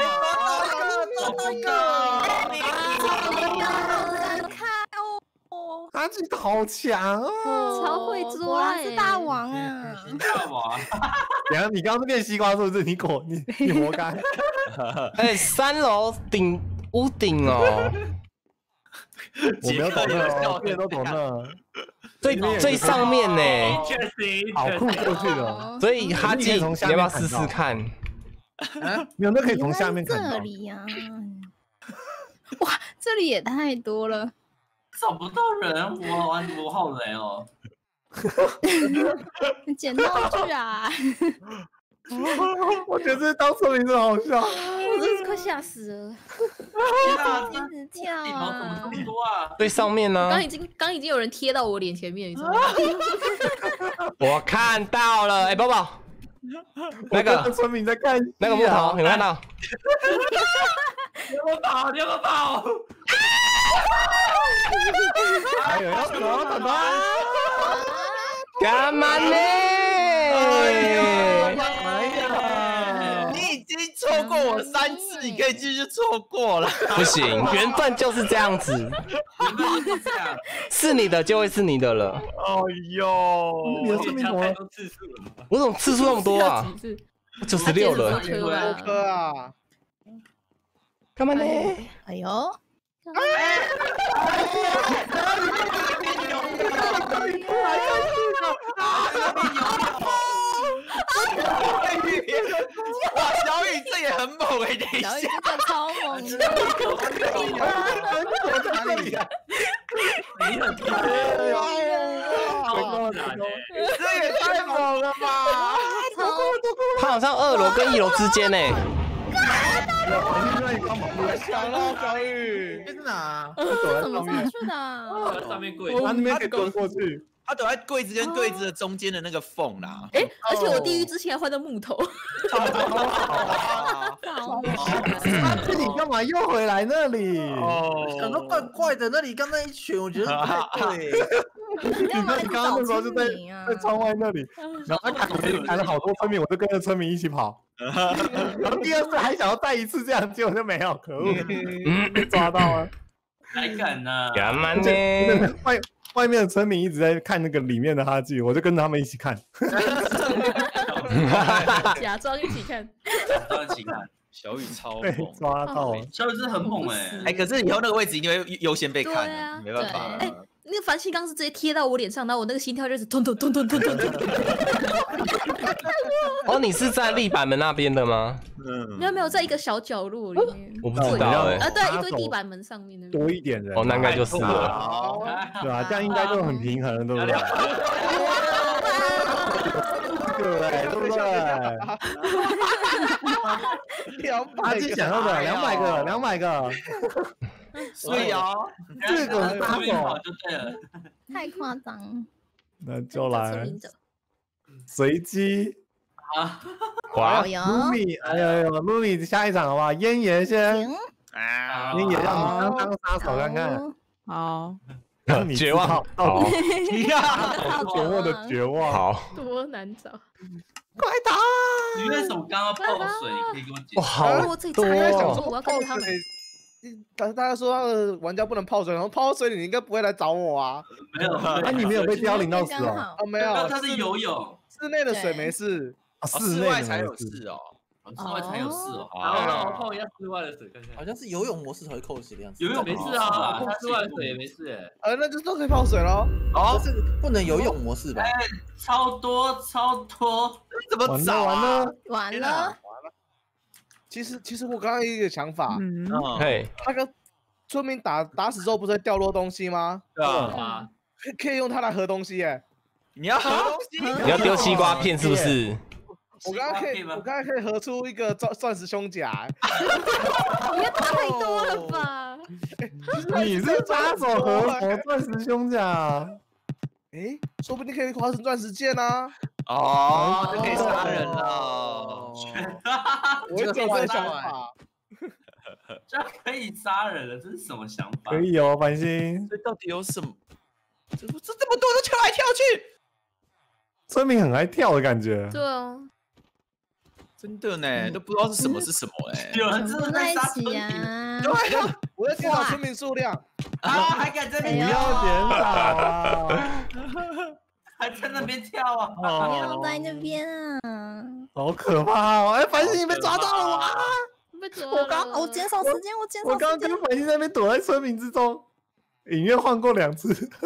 他这个好强啊！ 超会抓， 是大王啊！ 大王！ 等下你刚刚是变西瓜是不是？你活该！ 哎，3楼屋顶哦， 我没有懂那哦，别人都懂那。 最上面呢， 好酷过去的。 所以哈基，你要不要试试看？ 没有，那可以从下面看到。 这里呀，哇，这里也太多了， 找不到人，我好累哦。 捡道具啊！ 我觉得这当村民真的好笑， 我真是快吓死了！ 天啊， 一直跳地毛怎么这么多啊？ 最上面呢？ 刚已经有人贴到我脸前面，你知道吗？ 我看到了，宝宝，那个村民在看那个木头，有没有看到？ 你要跑，你要跑！ 哎呦，要走，爸爸！ 干嘛呢？ 你已经错过我3次，你可以继续错过了。 不行，缘分就是这样子，是你的就会是你的了。 哎呦，你的村民怎么？ 我怎么次数那么多啊？96了， 多颗啊！ 干嘛呢？ 哎呦！ 哇，小雨这也很猛哎！等一下， 小雨这个超猛的， 哪里呀？ 你很厉害， 这也太猛了吧！ 他好像2楼跟1楼之间呢。 抢了小雨， 在哪？ 怎么上去的？ 上面跪， 他那边可以滚过去。 他躲在柜子跟柜子的中间的那个缝啦。 哎，而且我地狱之前还换到木头。 你干嘛又回来那里？ 感到怪怪的，那里刚刚一群，我觉得不太对。 你刚刚那时候就在窗外那里，然后他砍了好多村民，我就跟着村民一起跑。然后第2次还想要再一次这样，结果就没有，可恶，被抓到了。 还敢呢？ 干嘛呢？ 外面的村民一直在看那个里面的哈剧，我就跟着他们一起看。 假装一起看， 小雨超被猛， 抓到了。 小雨真的很猛哎！ 可是以后那个位置一定会优先被看的，没办法。 哎，那个繁星刚是直接贴到我脸上，然后我那个心跳就是咚咚咚咚咚咚咚。 哦，你是在立板门那边的吗？ 没有，在一个小角落里面。 我不知道哎。 对，一堆地板门上面的。 多一点人。 哦，那应该就是了。 对啊，这样应该就很平衡，对不对？对不对？他自己想要的200个。 所以啊， 这个杀手就对了， 太夸张。 那就来随机啊！ 哇 ，Lumi，哎呦，Lumi 下一场好不好？烟爷先，烟爷让你当杀手看看。 好， 让你绝望，好， 绝望的绝望， 好， 多难找， 快打！ 你为什么刚刚泡水？你可以给我解释。 哇，好多我要跟着他们。 大家说那个玩家不能泡水，然后泡水你应该不会来找我啊。 没有， 那你没有被凋零到死哦？ 没有， 他是游泳， 室内的水没事， 室外才有事哦。 室外才有事哦。 好，泡一下室外的水看看。 好像是游泳模式才会扣血的样子。 游泳没事啊，泡室外的水也没事哎。 那就都可以泡水喽。 哦，是不能游泳模式吧？ 哎，超多， 怎么找啊？完了。 其实我刚刚有一个想法， 嘿， 那个村民打死之后不是会掉落东西吗？ 对啊， 可以用它来合东西耶。 你要合东西？ 你要丢西瓜片是不是？ 我刚刚可以合出一个钻石胸甲。 你也太多了吧？ 你是杀手合什么钻石胸甲？ 哎，说不定可以化成钻石剑啊！ 哦，就可以杀人了。 我有这个想法， 这可以杀人了，这是什么想法？ 可以哦，繁星。 这到底有什么？这么多都跳来跳去， 村民很爱跳的感觉。 对啊， 真的呢，都不知道是什么哎。 有人真的在杀村民啊！ 对啊，我在减少村民数量啊，还敢在那边不要减少啊！ 还在那边跳啊！ 不要在那边啊！ 好可怕哦！哎，繁星你被抓到了哇！ 被抓了！ 我减少时间， 我刚刚跟繁星在那边躲在村民之中，隐约换过2次。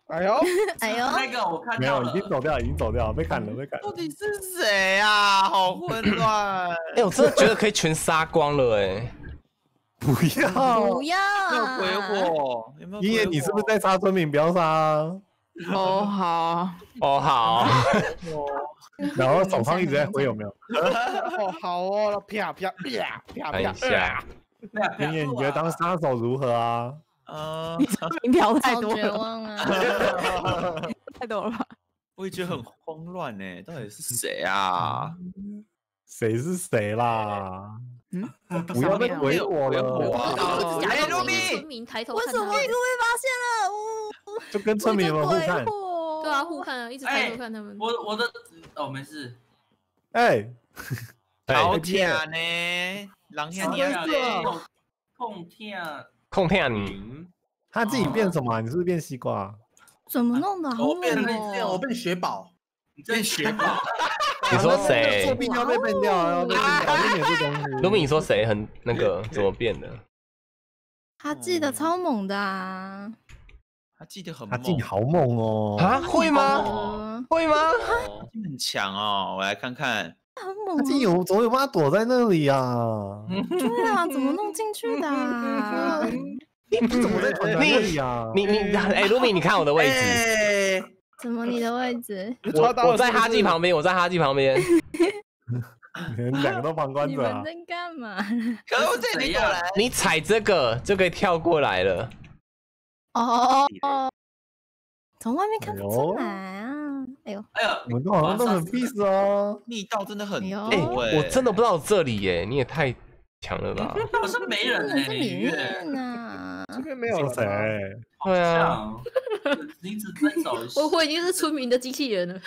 哎呦， 哎呦， 那个我看没有， 到了， 已经走掉，已经走掉，被砍了，被砍了。 到底是谁啊？好混乱。 哎，我真的觉得可以全杀光了哎。 不要， 不要有没有啊！ 鬼火？有没有？ 鹰眼，你是不是在杀村民？不要杀啊！ 哦，好， 哦好， 然后手上一直在挥，有没有？ 哦，好哦，啪啪啪啪看一啪， 下， 鹰眼，你觉得当杀手如何啊？ 名条太好绝多了， 望啊！ 太多了吧？ 我也觉得很慌乱呢，到底是谁啊？ 谁是谁啦？不要再鬼我了！ 哎，卢米， 村民抬头看他为什么就被发现了？ 就跟村民们互看。 对啊，互看啊，一直抬头看他们。 我的没事。 哎， 好甜呢，狼天你啊， 控天， 控骗你， 他自己变什么？你是不是变西瓜？ 怎么弄的？ 我变雪宝， 你真雪宝。 你说谁？ 作弊要被变掉，要被变掉，这也是东西。 卢米，你说谁很那个怎么变的？ 他记得超猛的啊！ 他记得很他猛， 记好猛哦！ 啊，会吗？会吗？ 很强哦，我来看看。 很猛他记有怎么有办法躲在那里啊？ 对啊，怎么弄进去的？ 你怎么在团那里啊？ 你哎，卢米，你看我的位置。 怎么你的位置？ 我在哈基旁边，我在哈基旁边。 你们两个都旁观者啊！ 你们在干嘛？ 可是我这里过来， 你踩这个就可以跳过来了。 哦，从外面看不出来啊！哎呦， 我们都好像都很 peace 哦。 力道真的很哎， 多哎， 我真的不知道这里耶，你也太强了吧？ 我是没人呢， 在里面呢。 这边没有人谁？ 对啊， 你只在找我已经是村民的机器人了。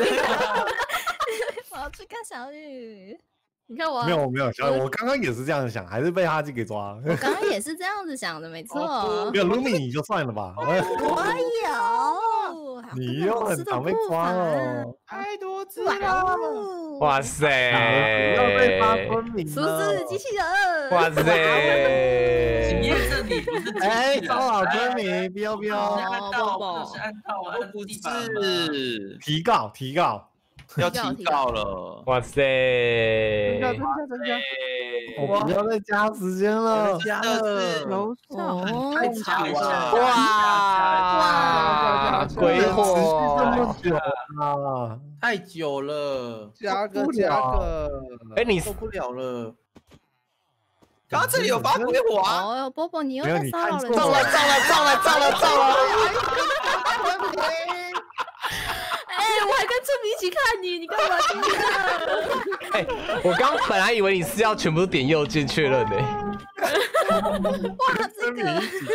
我要去看小雨。 你看我没有，小雨，我刚刚也是这样想，还是被哈基给抓。 我刚刚也是这样子想的，没错。 没有卢米你就算了吧。 我有， 你又很常被抓哦。 太多次了。 哇塞！ 不要被发村民是不是机器人？ 哇塞！ 检验证你不是机器人。 哎，骚扰村民，标标。 按到，是按到，按不地板是提告， 要提告了。 哇塞！ 我不要再加时间了， 加了， 楼上太吵了！ 哇！鬼火这么久啊！ 太久了， 加个， 哎，你受不了了。 刚刚这里有发鬼火啊！ 哦，波波，你又在骚扰人中了！ 哎，我还跟村民一起看你，你干嘛这样？ 哎，我刚本来以为你是要全部点右键确认的。 哇，这个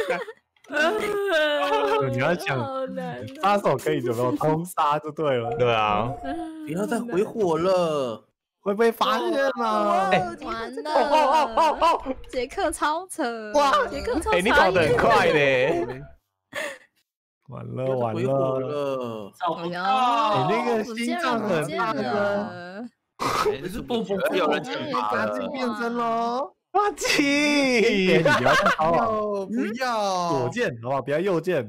你要讲杀手可以怎么通杀就对了。 对啊， 不要再回火了， 会被发现吗？ 完了！杰克超扯！哇，杰克超扯！ 哎，你跑得很快嘞！ 完了！ 找不到， 你那个心脏很大的， 是波波有人惩罚哈基变身喽！ 哇基， 你不要再骚扰， 不要左键好不好？不要右键。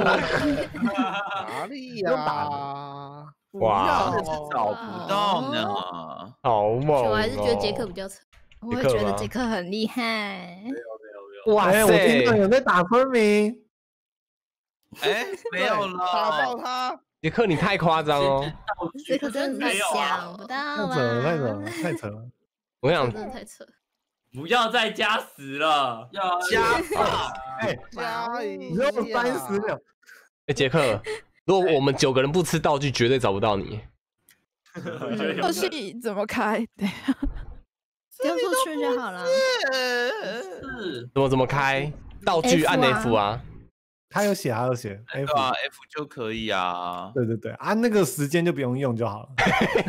哪里呀？ 哇， 是找不到呢， 好猛！ 我还是觉得杰克比较扯。 我也觉得杰克很厉害。 哇塞！我听到有在打村民。 哎，没有了， 打爆他！ 杰克，你太夸张哦！ 杰克真的想不到啊！ 太扯了！ 我想真的太扯。 不要再加时了， 要加法， 加你用30秒。 哎，杰克，如果我们9个人不吃道具，绝对找不到你。 游戏怎么开？对， 丢出去就好了。 是怎么开？道具按 F 啊。 他有写 F 啊 F 就可以啊。 对，按那个时间就不用用就好了。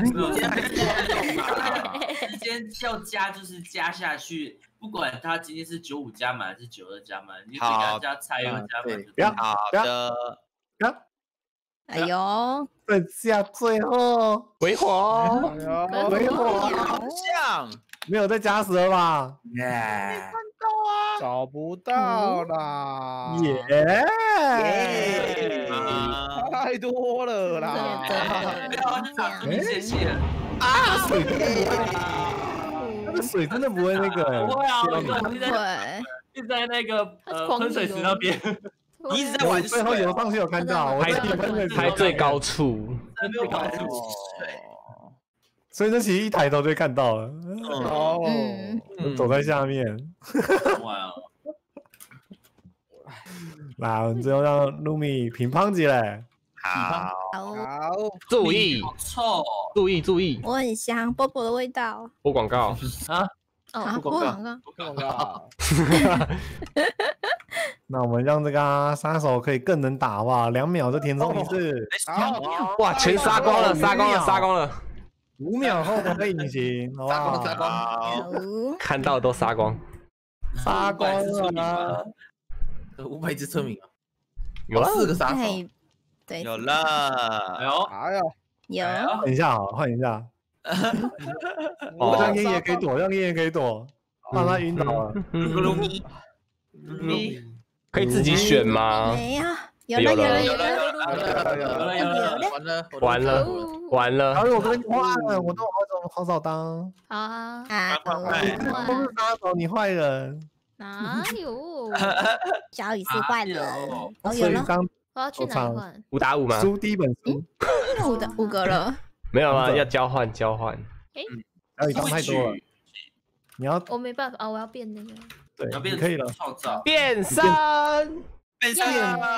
时间要加就是加下去，不管他今天是95加满还是92加满，你就给他加菜又加满。 不要， 好的。 哎呦， 剩下最后鬼火， 鬼火， 像没有再加时了吧？ 耶！ 找不到啦， 耶！ 太多了啦， 不要去打谢谢啊，水真的不会，那个水真的不会那个， 不会啊，我不会， 一直在那个喷水池那边， 你一直在玩水， 最后游上去有看到，我在喷水池拍最高处， 最高处。 所以这其实一抬头就会看到了。 哦， 走在下面。 哇！ 来，我们最后让露米评判起来。 好， 注意， 臭， 注意注意， 我很香，波波的味道。 播广告啊！ 哦，播广告。 那我们让这个杀手可以更能打哇，2秒就填充一次。 哇，全杀光了，杀光了，杀光了。 5秒后才会隐形，好不好？ 杀光， 看到都杀光， 杀光了。 500只村民啊， 有 4个杀手， 对， 有了， 哎呦， 有， 等一下啊，换一下。我让燕也可以躲，让燕也可以躲，让他晕倒了。 可以自己选吗？ 没有，有了， 完了，完了！ 然后我跟你换，我都好少当。 啊， 都是杀手，你坏人。 哪有？ 小雨是坏人。哦， 有了。 我要去哪里换 ？5打5吗？ 输第一本书。 5个了。 没有啊，要交换交换。 哎， 小雨当太多了。你要？ 我没办法啊，我要变那个。 对，可以了。 变身， 变身，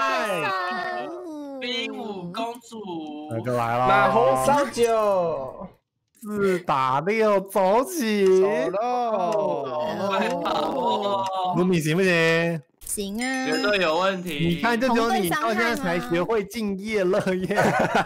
冰舞公主， 那就来了。 马红烧酒。 4打6，走起！ 走喽！ 卢米行不行？ 行啊， 绝对有问题。 你看，就只有你到现在才学会敬业乐业，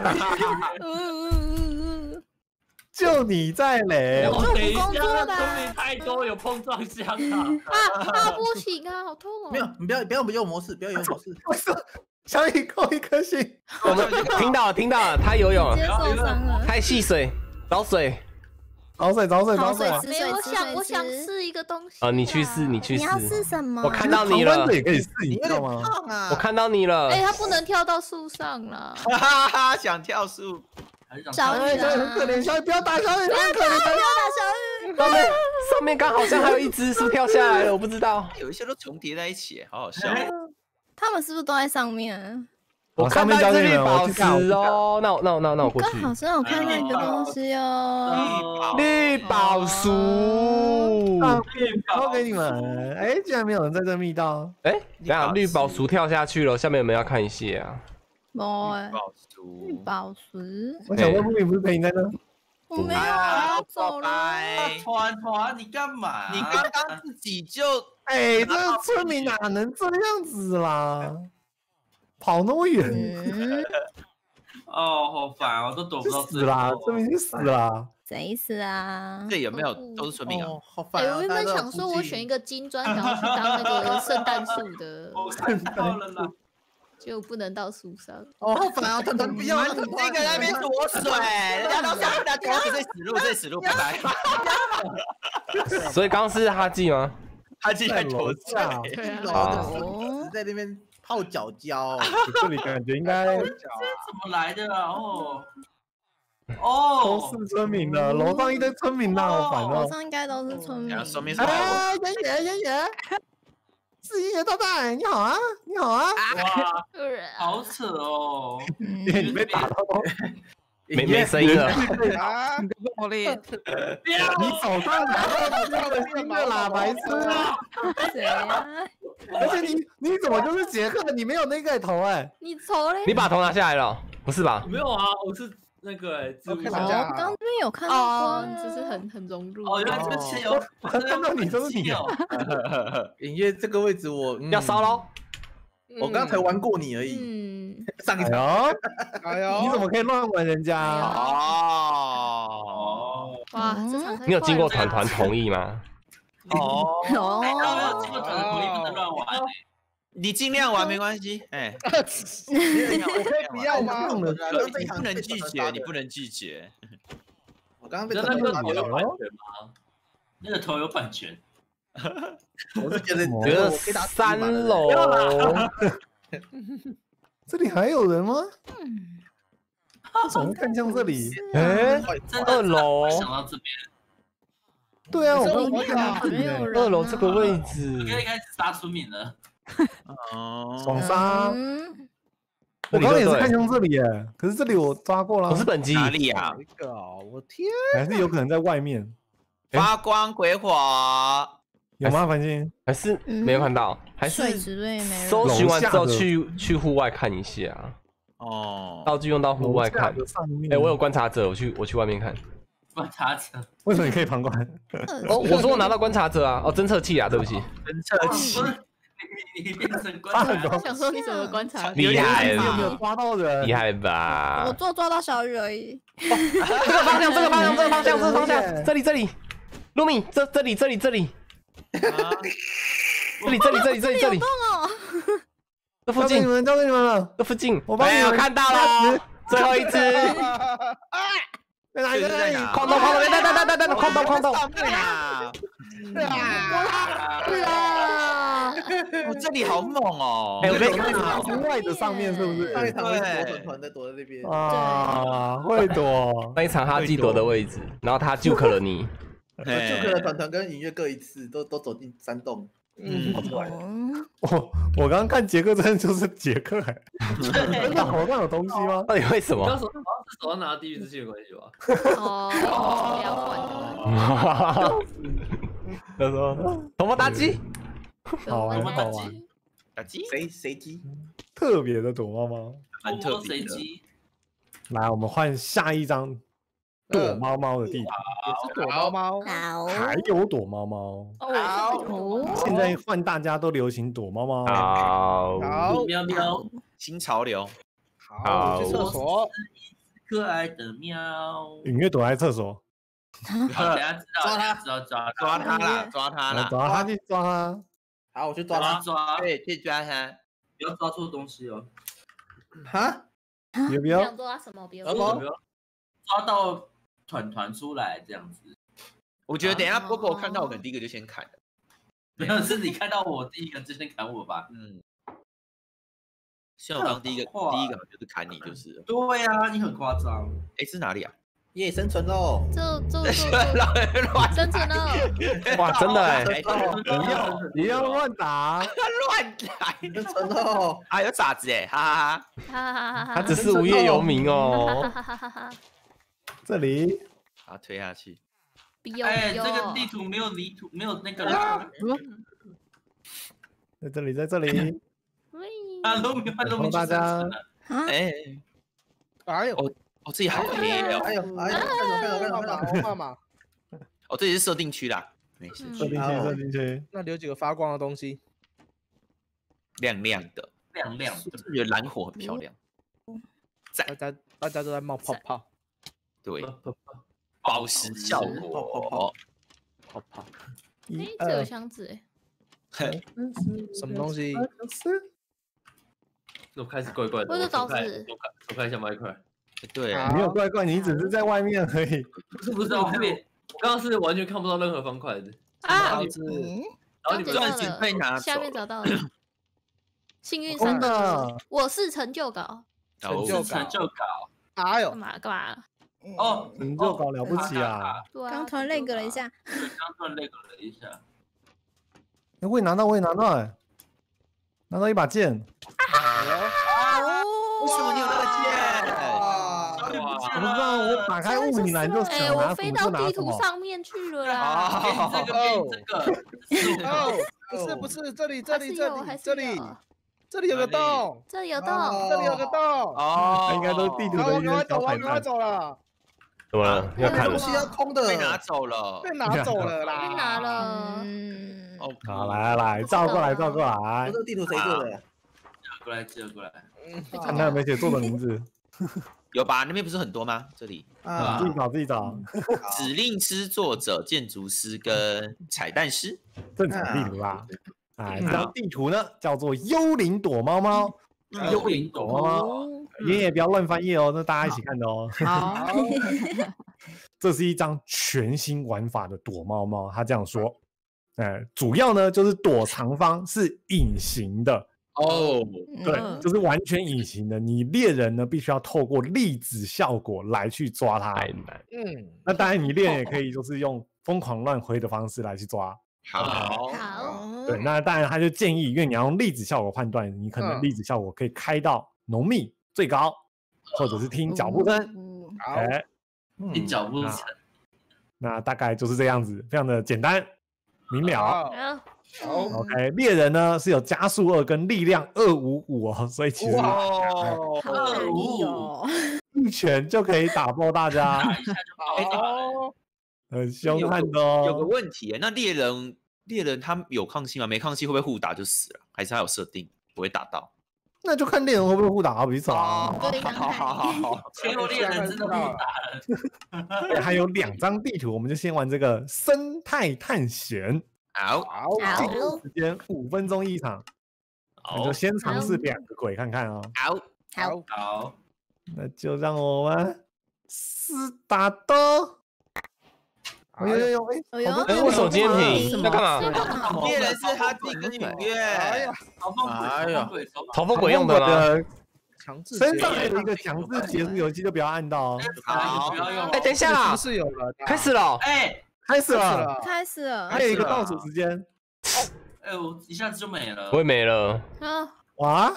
就你在嘞。 等一下，村民太多，有碰撞箱啊！ 不行啊，好痛哦！ 没有，你不要用模式，不要用模式。 小雨扣1颗星。 我们听到了，他游泳了，开戏水。 找水， 找水。 没有，我想试一个东西。 你去试，你去试。 你要试什么？ 我看到你了。 也可以试，你知道吗？ 我看到你了。 哎，他不能跳到树上了。 哈哈哈，想跳树。 小雨很可怜，小雨不要打小雨， 不要打小雨。 上面刚好像还有一只是不是跳下来了？我不知道。 有一些都重叠在一起，好好笑。 他们是不是都在上面？ 我看到一只绿宝石哦，那我过去。 刚好是我看到一个东西哦， 绿宝石， 交给你们。哎，竟然没有人在这密道。 哎，等下绿宝石跳下去了，下面有没有要看一下啊？ 绿宝石。 我想问，你不是陪你在那？ 我没有啊，走了。 团，你干嘛？ 你刚刚自己就…… 哎，这个村民哪能这样子啦？ 跑那么远， 哦，好烦哦，都躲不到。 死啦！村民就死啦！ 谁死啊？ 这有没有都是村民啊？ 好烦啊！ 我原本想说，我选一个金砖，然后去当那个圣诞树的。 我看到了啦， 就不能到树上。 哦，好烦啊！团不要， 这个那边躲水，人家都想他这死路，拜拜。 所以刚刚是哈记吗？ 哈记在躲水， 只在那边。 泡脚胶， 这里感觉应该怎么来的啊？哦， 都是村民的，楼上一堆村民呐，好烦哦。 楼上应该都是村民。 哎， 妍妍，是妍妍大大，你好啊，你好啊。 哇，好扯哦。 你被打到没声音了。 啊！我嘞， 你手上拿到的新的喇白痴。 谁啊？ 而且你怎么就是杰克？你没有那个头哎！ 你头嘞？ 你把头拿下来了？不是吧？ 没有啊，我是那个我刚这边有看到， 只是很融入。 哦，原来这是有， 看到你都是你哦。 隐约这个位置我要烧喽！ 我刚才玩过你而已。上一场。 哎呦， 你怎么可以乱玩人家？ 哦， 哇，这场你有经过团同意吗？ 哦，没有这么短的同意不能乱玩， 你尽量玩没关系。哎， 我可以不要吗？ 你不能拒绝，你不能拒绝。 我刚刚被那个头有版权吗？那个头有版权。 我是觉得觉得3楼， 这里还有人吗？怎么看向这里？ 哎，2楼， 想到这边， 对啊，我我刚看没有人 2楼这个位置， 应该开始杀村民了。 哦， 爽杀。 嗯， 我刚刚也是看向这里耶，可是这里我抓过了。 我是本机， 哪里啊？ 一个哦，我天， 还是有可能在外面。 发光鬼火， 有吗？繁星还是没有看到，还是水池类没人。 搜寻完之后去户外看一下。 哦， 道具用到户外看。哎，我有观察者，我去外面看。 观察者， 为什么你可以旁观？ 哦，我说我拿到观察者啊，哦，侦测器啊，对不起。 侦测器， 你变成观察者， 想说你怎么观察？ 厉害有没有抓到人？ 厉害吧？ 我抓到小雨而已。 这个方向，这个方向，这个方向，这个方向，这里，露米，这里，这里，这附近， 交给你们了， 这附近， 我帮你们看到了，最后一只， 在哪里？在哪里？ 矿洞，矿洞， 对啊， 哦，这里好猛哦！ 哎，我被看到之外的上面是不是？ 上一场会躲团的躲在那边啊，会躲。 那一场哈基躲的位置，然后他救克了你， 就可能团跟音乐各一次，都走进山洞。 我刚刚看杰克真的就是杰克，真的头上有东西吗？ 到底为什么？ 刚手是手上拿地狱之气的关系吧？ 哦，不要管。 他说：“头毛打鸡， 好玩，好玩。 打鸡？谁鸡？ 特别的躲猫猫， 蛮特别的。 来，我们换下一张躲猫猫的地图。 也是躲猫猫， 还有躲猫猫。现在换大家都流行躲猫猫。 好， 喵喵， 新潮流。 好，去厕所。 可爱的喵。 隐约躲在厕所。 等下知道， 抓他啦，抓他啦， 抓他去抓他。 好，我去抓他， 对，去抓他， 不要抓错东西哦。 哈？ 要不要？ 想抓什么？不要抓到团出来这样子。 我觉得等一下波波看到我，可能第一个就先砍了。 没有，是你看到我第一个就先砍我吧？ 像我刚第一个就是砍你就是了。 对呀，你很夸张。 哎，是哪里啊？ 耶，生存喽！ 生存了！ 哇，真的哎！ 你要乱打， 乱打， 生存喽！ 啊，有傻子哎，哈哈哈！他只是无业游民哦。 这里， 好，推下去。 哎，这个地图没有泥土，没有那个。 在这里，在这里。 Hello， 大家。 哎呦，哦，这里好黑哦！ 哎呦，看到， 哦，这里是设定区啦，没事。 设定区。 那里有几个发光的东西， 亮亮的，就是觉得蓝火很漂亮。 大家都在冒泡泡， 对，宝石效果， 泡泡。 哎，这有箱子哎，什么东西？ 我开始怪怪的。 我的枣子， 我看一下麦块。 对， 没有怪怪，你只是在外面而已。 不是外面，我刚刚是完全看不到任何方块的。 啊！ 然后你们赚钱被拿走， 下面找到了。幸运3个，我是成就稿。 成就稿。 哎呦， 干嘛？ 哦， 成就稿了不起啊！ 刚突然那个了一下。 刚突然那个了一下。 我也拿到，拿到一把剑。 为什么你有那个剑？ 我不知道，我打开物品栏就想拿我飞到地图上面去了啦！ 这个， 不是，这里有个洞， 这里有洞， 哦， 应该都是地图的一个小彩蛋。 走了， 怎么了？要看了？ 东西要空的， 被拿走了啦， 被拿了。 好，来，照过来。 这个地图谁做的？ 借过来。 看他有没有写作者名字。 有吧？那边不是很多吗？这里自己找。 指令师、作者、建筑师跟彩蛋师， 正常地图啦。哎，这张地图呢叫做幽灵躲猫猫。幽灵躲猫猫，你也不要乱翻页哦，那大家一起看的哦。 好。 这是一张全新玩法的躲猫猫，他这样说。 主要呢就是躲藏方是隐形的哦， 对，就是完全隐形的。你猎人呢必须要透过粒子效果来去抓它。 太难。 那当然你猎人也可以就是用疯狂乱挥的方式来去抓。 好， 对，那当然他就建议，因为你要用粒子效果判断，你可能粒子效果可以开到浓密最高，或者是听脚步声。 听脚步声。 那大概就是这样子，非常的简单明了。OK， 猎人呢是有加速2跟力量255哦，所以其实一拳就可以打爆大家，很凶悍的哦。 有个问题，那猎人他有抗性吗？没抗性会不会互打就死了？还是他有设定不会打到？ 那就看猎人会不会互打，好比手。 好， 结果猎人真的互打了。还有2张地图，我们就先玩这个生态探险。好，时间5分钟一场，那就先尝试2个鬼看看哦。 好， 那就让我们斯打斗。有， 为什么今天平？在干嘛？ 猎人是他自己跟你约。 嘲讽鬼用的吗？ 身上有一个强制结束游戏，就不要按到。 好， 等一下， 是有了， 开始了。 开始了， 还有一个倒数时间。 我一下子就没了。 我也没了。 哇！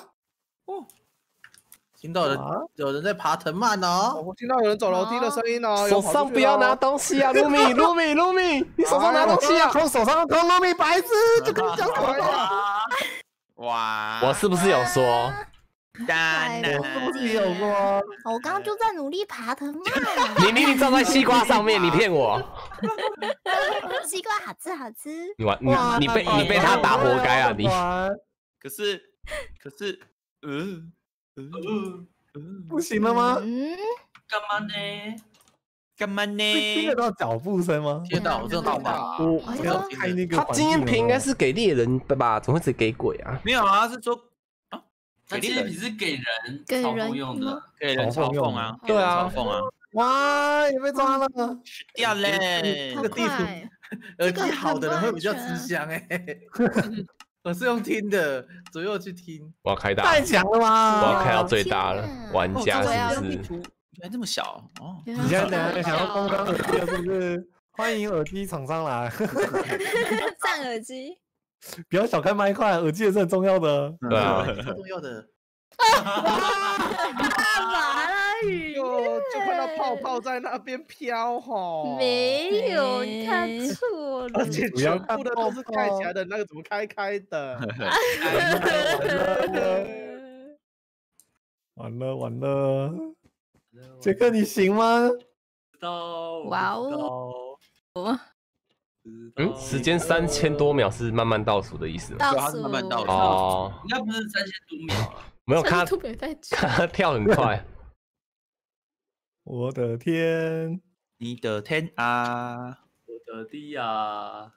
听到有人在爬藤蔓哦， 我听到有人走楼梯的声音哦。 手上不要拿东西啊，露米，你手上拿东西啊！ 从手上空露米白痴，就跟你讲什么呀？ 哇！ 我是不是有说？ 我自己有过。 我刚刚就在努力爬藤蔓。 你明明站在西瓜上面，你骗我。 西瓜好吃好吃。 你被他打活该啊你！ 可是， 不行了吗？ 干嘛呢？ 听得到脚步声吗？ 听得到，我真的听到。 我要开那个。 他今天平应该是给猎人的吧？怎么会只给鬼啊？ 没有啊，是说啊，他今天是给人嘲讽用的， 给人嘲讽啊， 对啊， 嘲讽啊。 哇，也被抓了， 死掉嘞！ 这个地图耳机好的人会比较吃香我是用听的，左右去听。 我要开大， 太强了吗？ 我要开到最大了，玩家是不是？ 原来这么小哦！ 你现在想要公关耳机了是不是？欢迎耳机厂商来上耳机， 不要小看麦块，耳机也是很重要的。 对啊， 很重要的。 干嘛啦，雨？ 就看到泡泡在那边飘吼。 没有，你看错了。 而且全部的都是开起来的，那个怎么开的？ 完了，杰克你行吗？ 哇哦！ 时间3000多秒是慢慢倒数的意思吗？ 倒数慢慢倒数哦， 应该不是3000多秒啊。 没有看他跳很快。 我的天， 你的天啊， 我的地呀，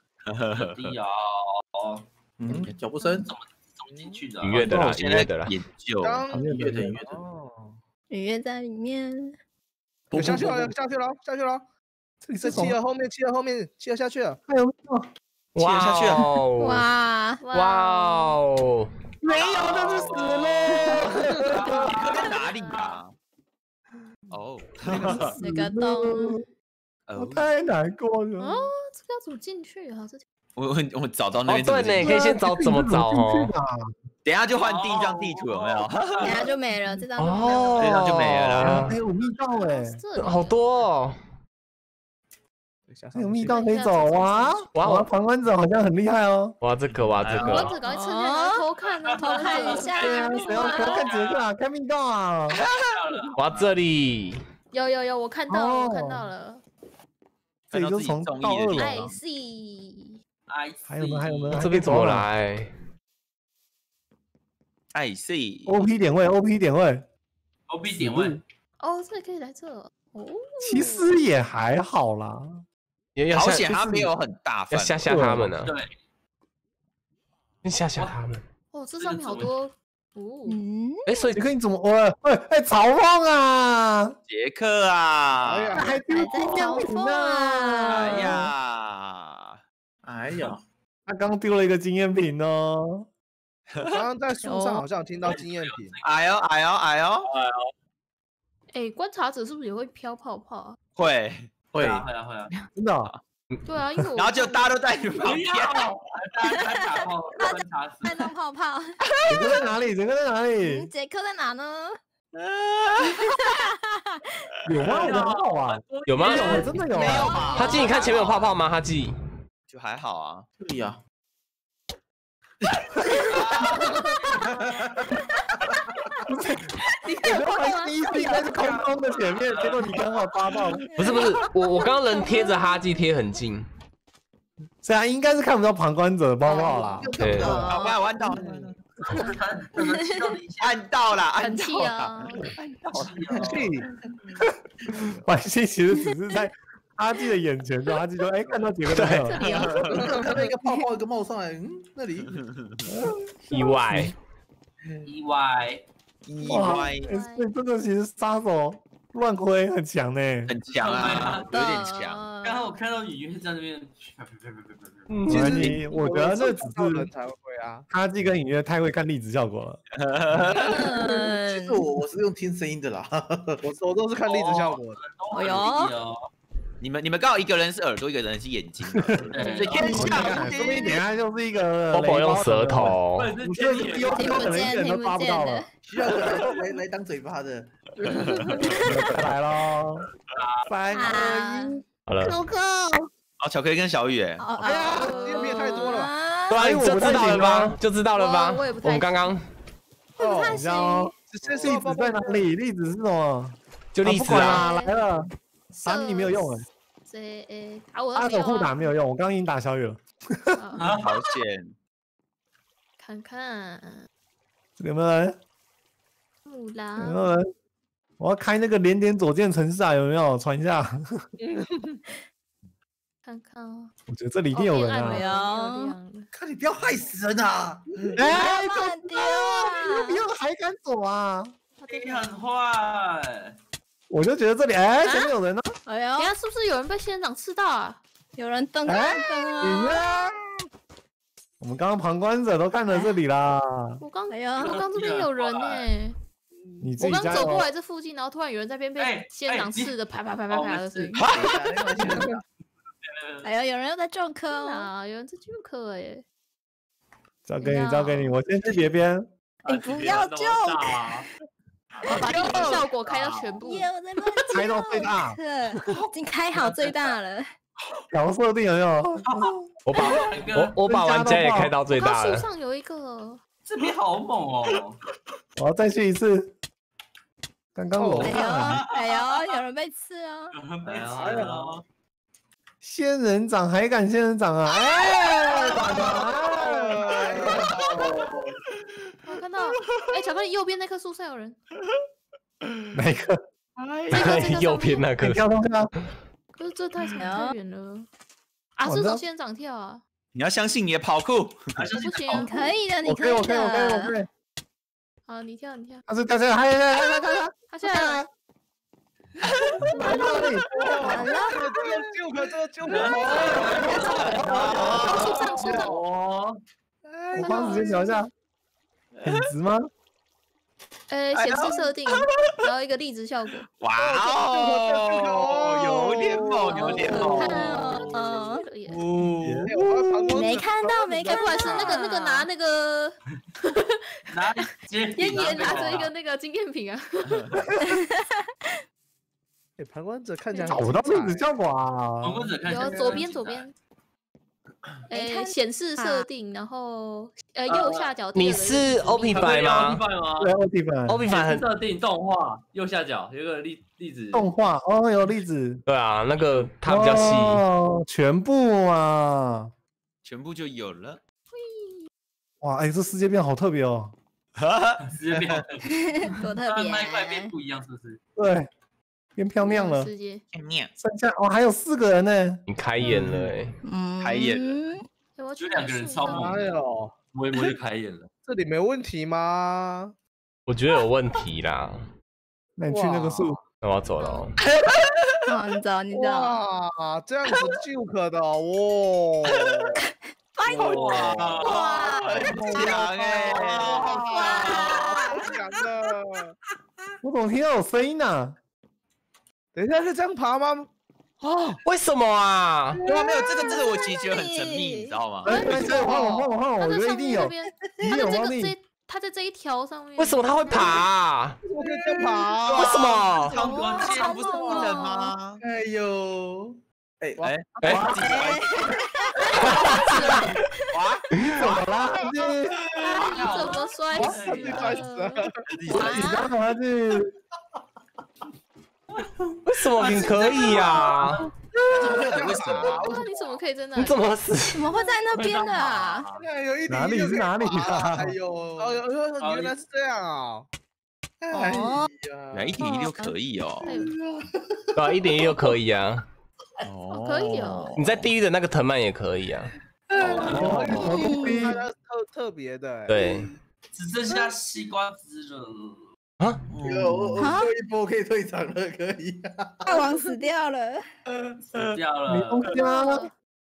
脚步声怎么进去的？ 音乐的啦，音乐的啦。 研究音乐的。 音乐在里面。 下去了。这企鹅后面，企鹅下去了。 还有哇下去了。 哇！ 没有，那就死了。 在哪里啊？哦， 那个洞。 我太难过了。 哦，这个要怎么进去啊？这我找到那边。 对呢，可以先找怎么找哦。 等一下就换第一张地图有没有？ 等下就没了，这张这张就没了啦。 还有密道哎， 好多哦。 还有密道可以走哇！哇，旁观者好像很厉害哦。 哇，这个。 我只赶快趁来偷看呢，偷看一下。 对啊，谁要看杰克啊？看密道啊！ 哇，这里有，我看到了。 这里就从到2楼。 I see。 还有呢？ 这边怎么来 ？I see。 OP 点位。 哦，这可以来这哦。 其实也还好啦。 好险，他没有很大， 要吓他们呢。 对， 要吓他们。 哦，这上面好多。 所以杰克你怎么？嘲讽啊！ 杰克啊！ 还在嘲讽啊！ 哎呀！ 他刚丢了一个经验瓶哦。 我刚刚在树上好像有听到经验瓶。 哎呦！ 哎，观察者是不是也会飘泡泡啊？ 会， 啊， 真的啊。 对啊，因为我然后就大家都在你旁边。 大家观察泡，观察者。 在弄泡泡。 杰克在哪里？杰克在哪里？ 杰克在哪呢？ 有吗？我很好啊。 有吗？ 有，真的有啊。 哈基，你看前面有泡泡吗？哈基， 就还好啊。 对呀。 你看有泡泡吗？ 第一次应该是空空的前面，结果你刚好抓到。 不是，我刚刚人贴着哈基贴很近。 是啊，应该是看不到旁观者的泡泡啦。 对。 我玩到。按到了，按到了， 玩心其实只是在哈基的眼前，哈基就看到杰克在这里哦， 看到一个泡泡一个冒上来，那里意外， 真的其实杀手乱挥很强呢， 很强啊，有点强。 刚刚我看到雨云在那边， 其实我觉得这只是才会啊， 哈基跟隐约太会看粒子效果了。 其实我是用听声音的啦，我都是看粒子效果的。 哎呦， 你们刚好一个人是耳朵，一个人是眼睛，所以天下说不定等下就是一个 Popo用舌头， 我觉得是丢可能一个人都抓不到了， 需要来当嘴巴的。 来喽，3、2、1， 好了。 哦，巧克力跟小雨， 哎呀，这个也太多了。 对啊，就知道了吧？就知道了吧？我们刚刚不太行。 粒子在哪里？粒子是什么？ 就粒子啊， 来了。打你没有用阿手护打没有用，我刚刚已经打小雨了。 好险！ 看看有没有人？ 木狼有没有人？我要开那个连点左键程式啊，有没有？传一下。 看看哦， 我觉得这里一定有人啊！ 看你不要害死人啊！ 哎，乱丢啊！ 你还敢走啊？ 你很坏。 我就觉得这里前面有人呢。 哎呦， 等下是不是有人被仙人掌刺到啊？ 有人蹬啊！ 我们刚刚旁观者都看到这里啦。 我刚这边有人呢。我刚走过来这附近，然后突然有人在边被仙人掌刺的，啪啪啪啪啪的声音。 哎呦，有人又在重科啊！有人在重科哎。 交给你，我先去别边。 你不要重。 我把力的效果开到全部， 开到最大， 已经开好最大了。 调设定有没有？ 我把玩家也开到最大了。 树上有一个， 这边好猛哦！ 我要再去一次。刚刚楼上，哎呦，有人被刺哦！ 有人被刺哦！ 仙人掌还敢仙人掌啊！ 我看到，巧克力右边那棵树上有人。 哪一个？ 右边那棵。 跳上去啊！ 可是这太远了。啊，是从仙人掌跳啊！ 你要相信你的跑酷。 不行， 你可以的，你可以的。 我可以。 好，你跳。 他是掉下来， 他下来了。 完了！ 这个救树上。 我帮直接调一下，很直吗？ 显示设定，然后一个粒子效果。 哇哦，有点猛。 没看到， 不然是那个拿那个燕燕拿着一个那个经验品啊。 旁观者看起来找不到粒子效果啊！ 旁观者看起来有左边。显示设定，然后右下角。 你是 OP5 吗？ 对 OP5 很设定动画右下角有个粒子。 动画哦，有粒子。 对啊，那个它比较细。 全部啊， 全部就有了。 哇，这世界变好特别哦！ 世界变多特别， 麦块变不一样，是不是？ 对。变漂亮了，剩下还有4个人呢。 你开眼了开眼了， 有2个人超猛。 哎呦， 我就开眼了。 这里没问题吗？ 我觉得有问题啦。 那你去那个树， 那我要走了哦。 你走。 哇，这样子就可的哦。 发哇，很强哎！ 好强的！ 我怎么听到有声音呢？ 等一下是这样爬吗？ 哦，为什么啊？ 对啊，没有这个，我其实觉得很神秘，你知道吗？ 换我，我觉得一定有，一定有猫腻。 他在这一条上面。 为什么他会爬？ 我可以这样爬？ 为什么？ 长短线不是不能吗？ 哎呦， 哇， 怎么啦？ 你怎么摔死了？ 你刚好是。 为什么你可以呀？ 为什么？ 你怎么可以在那？ 你怎么死？ 怎么会在那边的啊？ 哪里是哪里啊？ 哎呦，原来是这样啊！哎呀 ，1.16可以哦。 对啊，1.16可以啊。 哦，可以哦。 你在地狱的那个藤蔓也可以啊。 特别的。 对。 只剩下西瓜汁了。 啊！我退一波可以退场了，可以。 大王死掉了， 死掉了。 没东西啊！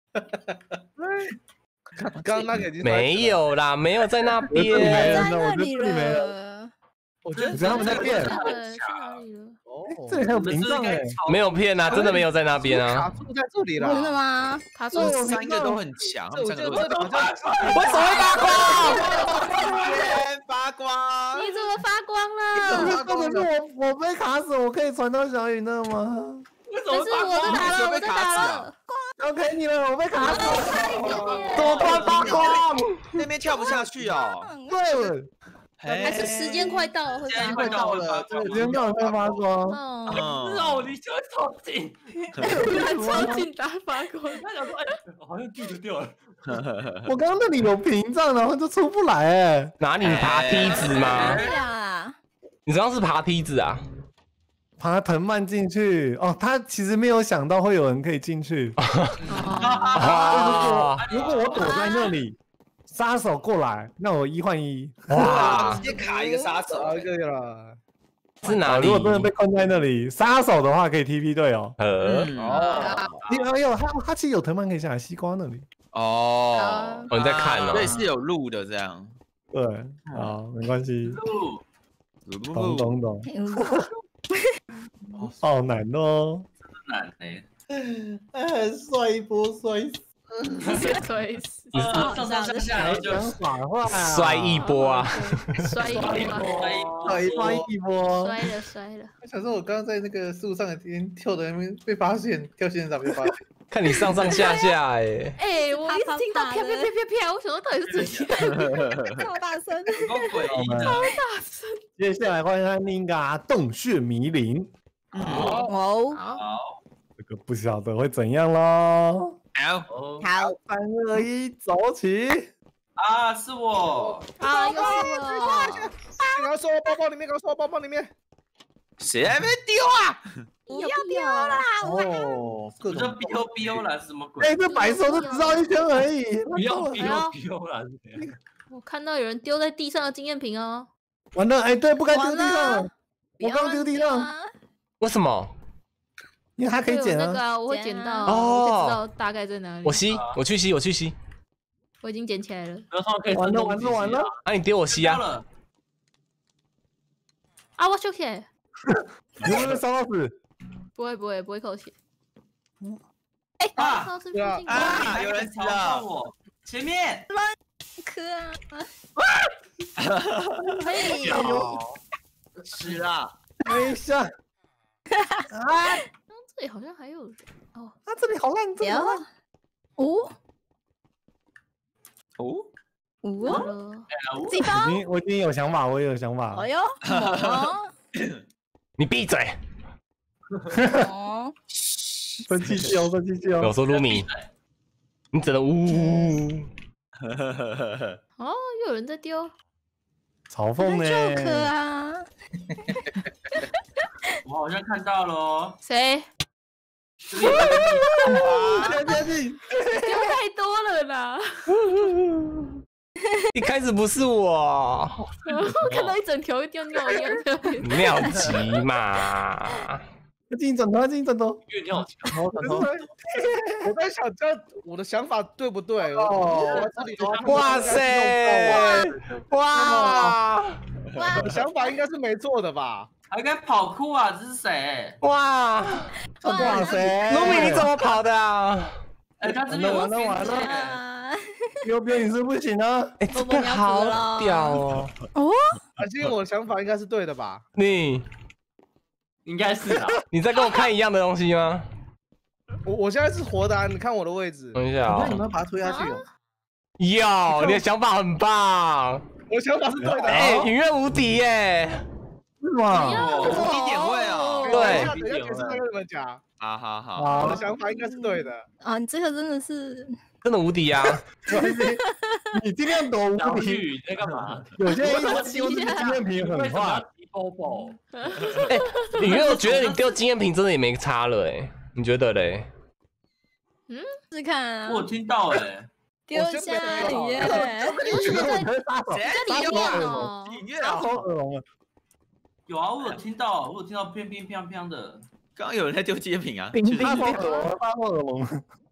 刚那个已经没有啦，没有在那边。 在那里了。 我觉得他们在骗。 去哪里了？ 这里还有屏障哎！ 没有骗啊，真的没有在那边啊。 卡住在这里了。 真的吗？ 卡住 3个都很强，他们3个都很强。 为什么会发光？ 发光！ 你怎么发光了？ 重点是我被卡死，我可以传到小雨那吗？ 但是我在打了。 OK 你了，我被卡死了。 怎么突然发光？ 那边跳不下去哦。 对。 还是时间快到了， 时间快到了， 时间到了会发光。 哦，你就会超近， 超近打发光。 他想说，哎，好像地就掉了。 我刚刚那里有屏障，然后就出不来哎。 哪里爬梯子吗？你刚刚是爬梯子啊？ 爬藤蔓进去哦，他其实没有想到会有人可以进去。如果我躲在那里。杀手过来，那我1换1。 哇！直接卡一个杀手， 可以了。 是哪里？ 如果真的被困在那里，杀手的话可以 TP 队友。他其实有藤蔓可以下来西瓜那里。 哦， 你在看哦。 对，是有路的这样。 对，好，没关系。懂。好难哦。 难嘞。 帅一波，帅死。 摔死！ 上下就摔一波啊！ 摔一波！摔了！ 我想说，我刚刚在那个树上跳的那边被发现，跳线上被发现。 看你上上下下我一直听到啪啪啪啪啪，我想说到底是怎样？ 超大声！ 超大声！ 接下来换上那个洞穴迷林。 好， 这个不晓得会怎样咯。 好 ，3、 2、1，走起！ 啊，是我！ 啊，又是我！ 刚说我包包里面，包包里面， 谁还没丢啊？ 不要丢啦！ 哦， 我这 BO 啦，什么鬼？ 哎，这白手都只绕1圈而已。 不要啦！ 我看到有人丢在地上的经验瓶哦。 完了，哎，对，不该丢地上。我刚丢地上。 为什么？ 因为它可以捡啊，我会捡到，我会知道大概在哪里。 我去吸， 我已经捡起来了。 完了！ 啊，你丢我吸啊！ 啊，我收起来。 你会不会烧到死？ 不会扣血。 啊！ 有人死了！ 我前面。 可是啊。 等一下。 这里好像还有人哦。 这里好烂，我已经有想法，我也有想法。 哎呦， 你闭嘴！ 生气气哦！ 我说卢米，你只能呜。 哦，又有人在丢。 嘲讽呢？ 我好像看到了。 谁？ 丢太多了啦！ 一开始不是我， 我看到一整条掉尿一样的。 尿急嘛！ 进转头， 越尿好转头！ 我在想，这我的想法对不对？ 哇塞！哇！ 我的想法应该是没错的吧？ 还敢跑酷啊？这是谁？ 哇！ 哇塞！ 卢米你怎么跑的啊？ 哎，他这边完了！右边你是不行啊！ 哎，这个好屌哦！ 哦， 其实我的想法应该是对的吧？ 你应该是啊。 你在跟我看一样的东西吗？ 我现在是活的啊！你看我的位置。 等一下啊！ 你们要把它推下去哦。 有，你的想法很棒。 我的想法是对的。 哎，隐约无敌耶！ 是吗？ 一点会啊。 对。 等一下解释再跟你们讲。 好。 我的想法应该是对的。 啊，你这个真的是。 真的无敌啊！ 你尽量躲无敌。 你在干嘛？ 有些人丢经验瓶很坏。 哎，隐约我觉得你丢经验瓶真的也没差了哎，你觉得嘞？ 试看啊。 我听到哎。 丢下隐约。 谁在丢啊？隐约啊！ 好恶龙啊！ 有啊，我有听到，乒乒乓乓的。 刚刚有人在丢经验瓶啊！ 大恶龙。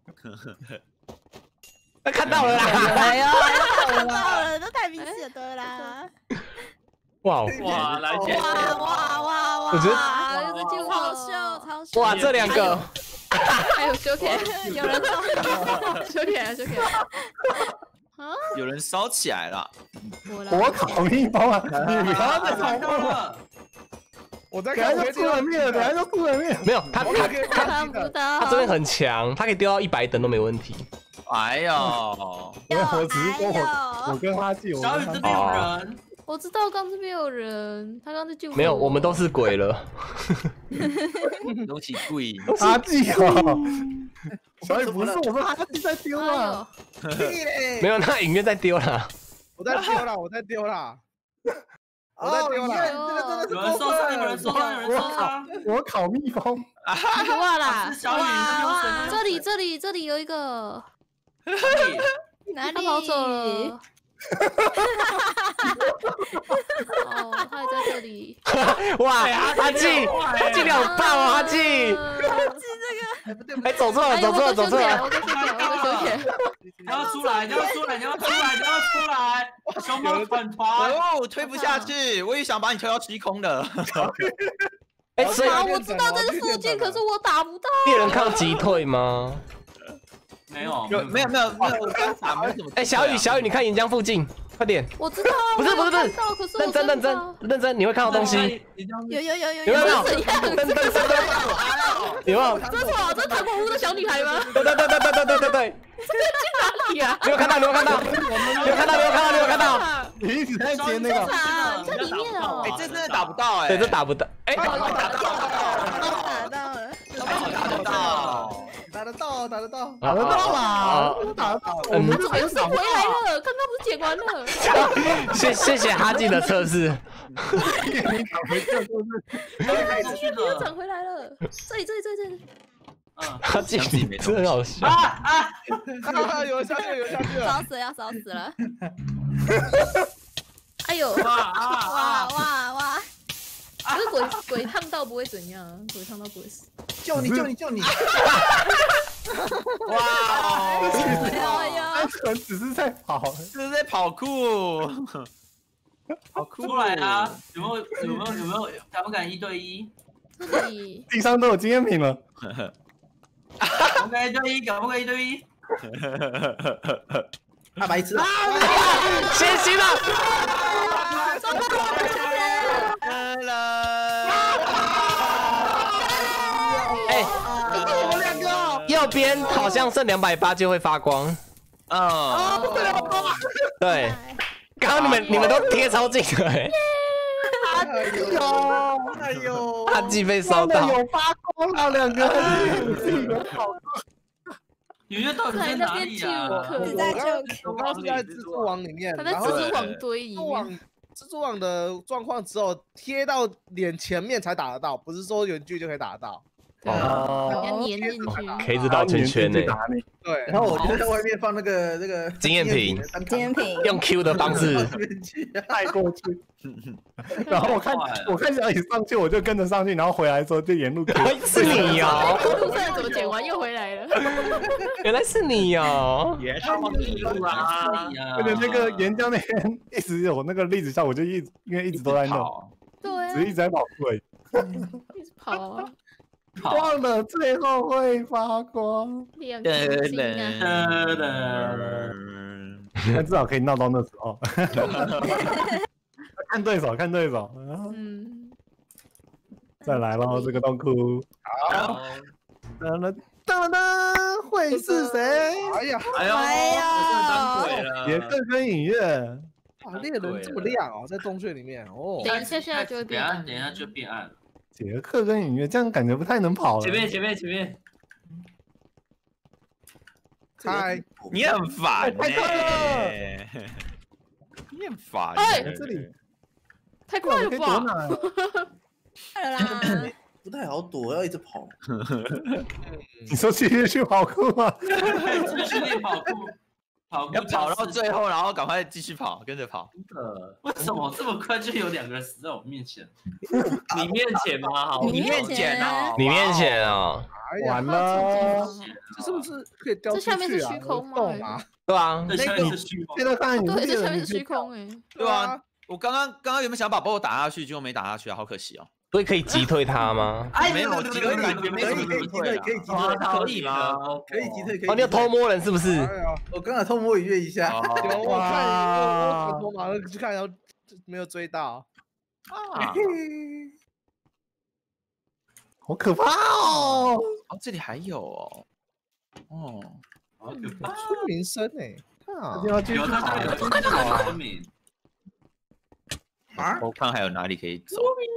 看到了啦！ 哎呀，看到了，这太明显的啦！ 哇， 来姐！ 哇！ 我觉得超秀！ 哇，这两个还有修铁， 有人修铁。 啊！ 有人烧起来了！ 我烤蜜蜂啊！你不要再重复了！ 我在看，就出人命了，等下就出人命。 没有，他看不到， 他这边很强，他可以丢到100等都没问题。 哎呦！ 我只是跟我跟他记， 小雨这边有人， 我知道刚这边有人，他刚在救我。 没有，我们都是鬼了。 都起鬼， 阿纪哦，小雨不是，我说阿纪在丢啊。 没有，那隐约在丢了。 我在丢了。我在丢了。 有人受伤，有人受伤。 我烤蜜蜂。 哇啦！ 小雨， 这里有一个。 哪里？ 他跑走了。哦，他还在这里。 哇，阿纪你好棒哦，阿纪！哎，走错了。 我跟修铁。 你要出来！熊猫粉团！ 哦，推不下去，我也想把你推到虚空的。 哎，所以我知道这是附近，可是我打不到。 猎人抗击退吗？ 没有， 我刚打没怎么。 哎，小雨，你看岩浆附近，快点！ 我知道， 不是，认真，你会看到东西。 有， 没有？有没有？ 这是糖果屋的小女孩吗？ 对。 这个进哪里啊？ 你有看到？ 你一直在接那个。 在里面哦。 哎，这真的打不到哎。 对，这打不到。哎， 打到了。 打得到。 打得到啦！打得到。我们这又是回来了，刚刚不是解完了？ 谢谢哈记的测试。 你打回这都是。 又长回来了。这里。 哈记真的很好笑。 有下去了。 烧死了。 哎呦！ 哇！ 可是鬼烫到不会怎样，鬼烫到不会死。 救你！ 哇！ 单纯只是在跑， 这是在跑酷。好酷！ 出来啊！有没有？敢不敢1对1？ 这里地上都有经验品了。 敢不敢1对1？ 大白痴啊！ 先行了。哎， 我2个。 右边好像剩280就会发光。对，刚刚你们都贴超近了哎。 哎呦！ 他既被烧到， 有发光了2个。 圆圆到底在哪里啊？ 我刚是在蜘蛛网里面， 他在蜘蛛网堆里面。 蜘蛛网的状况只有贴到脸前面才打得到，不是说远距就可以打得到。 对，要粘进去， 可以一直绕圈圈呢。 对， 然后我就在外面放那个经验瓶，用 Q 的方式带过去。然后我看小李上去，我就跟着上去，然后回来的时候就沿路 Q。 是你哦！ 路上怎么剪完又回来了？ 原来是你哦！ 也是你啦！ 而且那个岩浆那边一直有那个粒子效果，就因为一直都在弄， 对， 只是一直在跑出而已。 一直跑啊！ 忘了最后会发光， 亮晶晶啊！ 但至少可以闹到那时候。看对手，看对手。 嗯， 再来咯，这个洞窟。好。噔，会是谁？ 哎呀， 杰克跟影月。 哇，猎人这么亮哦，在洞穴里面哦。 等一下，现在就会变暗， 等一下就变暗。 杰克跟影月这样感觉不太能跑了。 前面。 嗨， 你很烦呢，你很烦。 哎， 这里太快了吧！ 快了啦！ 不太好躲，要一直跑。 你说去跑酷吗？ 去练跑酷， 要跑到最后，然后赶快继续跑，跟着跑。 为什么这么快就有2个人死在我面前？ 你面前吗？好， 你面前哦， 你面前哦， 完了， 这是不是可以掉出去啊？ 这下面是虚空吗？ 对啊， 这下面是虚空。 现在看对，这下面是虚空哎。 对啊，我刚刚有没有想把波打下去，结果没打下去啊，好可惜哦。 所以可以击退他吗？ 没有，击退感觉没什么击退， 可以击退， 可以吗？ 可以击退，可以。 哦，你有偷摸人是不是？ 我刚才偷摸影月一下。 有，我看我偷马上去看，然后没有追到。 啊， 好可怕哦！ 哦，这里还有哦，哦， 好可怕！ 村民声哎，啊， 要继续跑， 村民。 我看还有哪里可以走。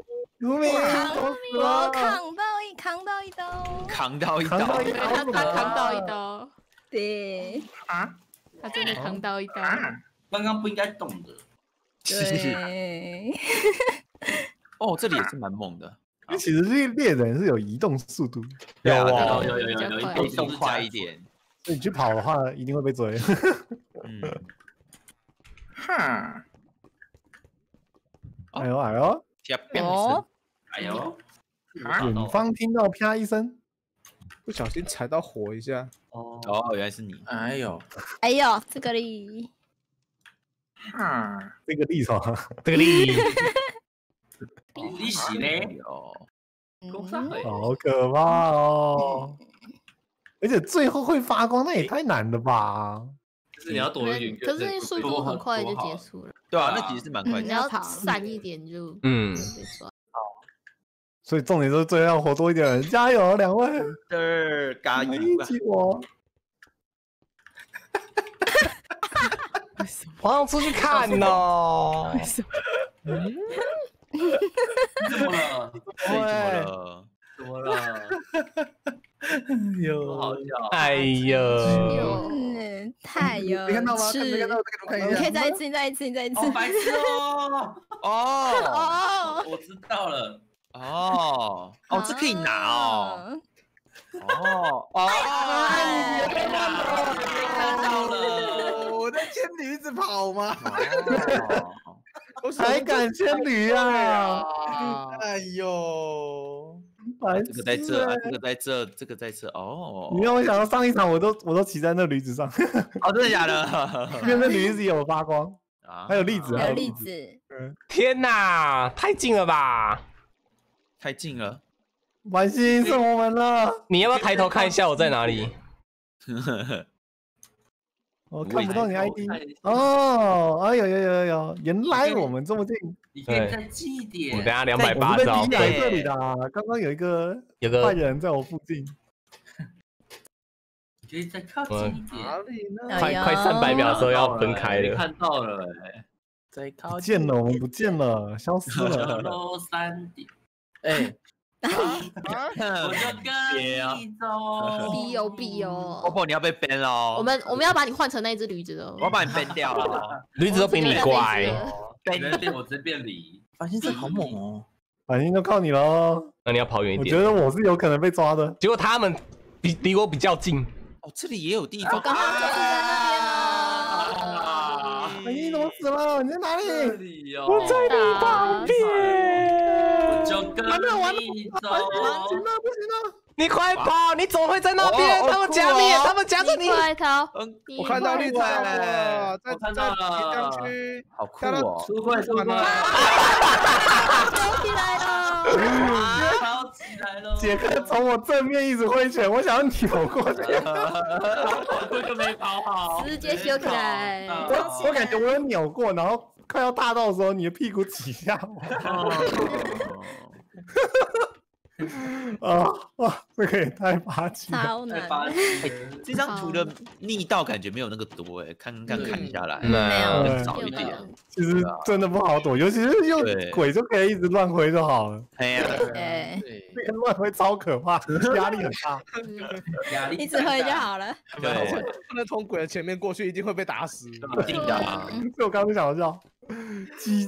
我扛到一刀， 扛到一刀， 他扛到一刀， 对啊， 他真的扛到一刀。 刚刚不应该动的。 对。 哦，这里也是蛮猛的。 因为其实猎人是有移动速度， 有有移动快一点。 所以你去跑的话，一定会被追。 哈。 哎呦，远方听到啪一声， 不小心踩到火一下。 哦，原来是你。 哎呦，这个力， 这个力什么？ 这个力， 利息嘞？ 好可怕哦！而且最后会发光，那也太难了吧？ 就是你要躲远， 可是速度很快就结束了。 对啊，那其实是蛮快的。 你要散一点就所以重点就是最后要活多一点人，加油，2位！ 加油！ 一起活！ 我想出去看哦。 怎么了？ 怎么了？ 有好笑！ 哎呦， 太有没看到吗？没看到，看一下。 你可以再一次，你再一次。 白痴哦！ 哦， 我知道了。 哦，这可以拿哦。 看到了， 我在牵驴子跑吗？ 我还敢牵驴啊！ 哎呦， 这个在这，这个在这，这个在这哦。 你让我想到上一场，我都骑在那驴子上。 哦，真的假的？ 因为那驴子有发光，还有粒子， 有粒子。 天哪，太近了吧！ 太近了， 满心是我们了。 你要不要抬头看一下我在哪里？ 我看不到你 ID 哦，有，原来我们这么近。 你可以再近一点。 我等下280照。 在这里的，刚刚有一个坏人在我附近。 你可以再靠近一点。哪里呢？ 快300秒的时候要分开了。 看到了再靠近。不见了，我们不见了，消失了。 落3点。 哎。 我就跟你走。 逼哦！ 波波，你要被 ban 了。 我们要把你换成那只驴子了。 我要把你 ban 掉了。 驴子都比你乖。 我这边离。 繁星这好猛哦！ 繁星都靠你喽。 那你要跑远一点。 我觉得我是有可能被抓的。 结果他们离我比较近。 哦，这里也有地方。 我刚刚就是在那边啊！你怎么死了？你在哪里？ 我在你旁边。 我就跟你走。 不行了！ 你快跑！你怎么会在那边？他们夹你，他们夹着你。 快逃！ 我看到绿草了，在滨江区， 好酷哦！ 出柜！ 跑起来了！ 跑起来了！ 杰克从我正面一直挥拳，我想要扭过去， 跑过就没跑好， 直接修起来。 我感觉我有扭过，然后快要踏到的时候，你的屁股挤下我。这个也太霸气了， 超难。 这张图的逆道感觉没有那个多哎，看下来， 没有少一点。 其实真的不好躲，尤其是用鬼就可以一直乱挥就好了。 哎呀， 这个乱挥超可怕，压力很大。 一直挥就好了。 对， 不能从鬼的前面过去，一定会被打死。 一定的啊！ 所以我刚刚想笑，叽。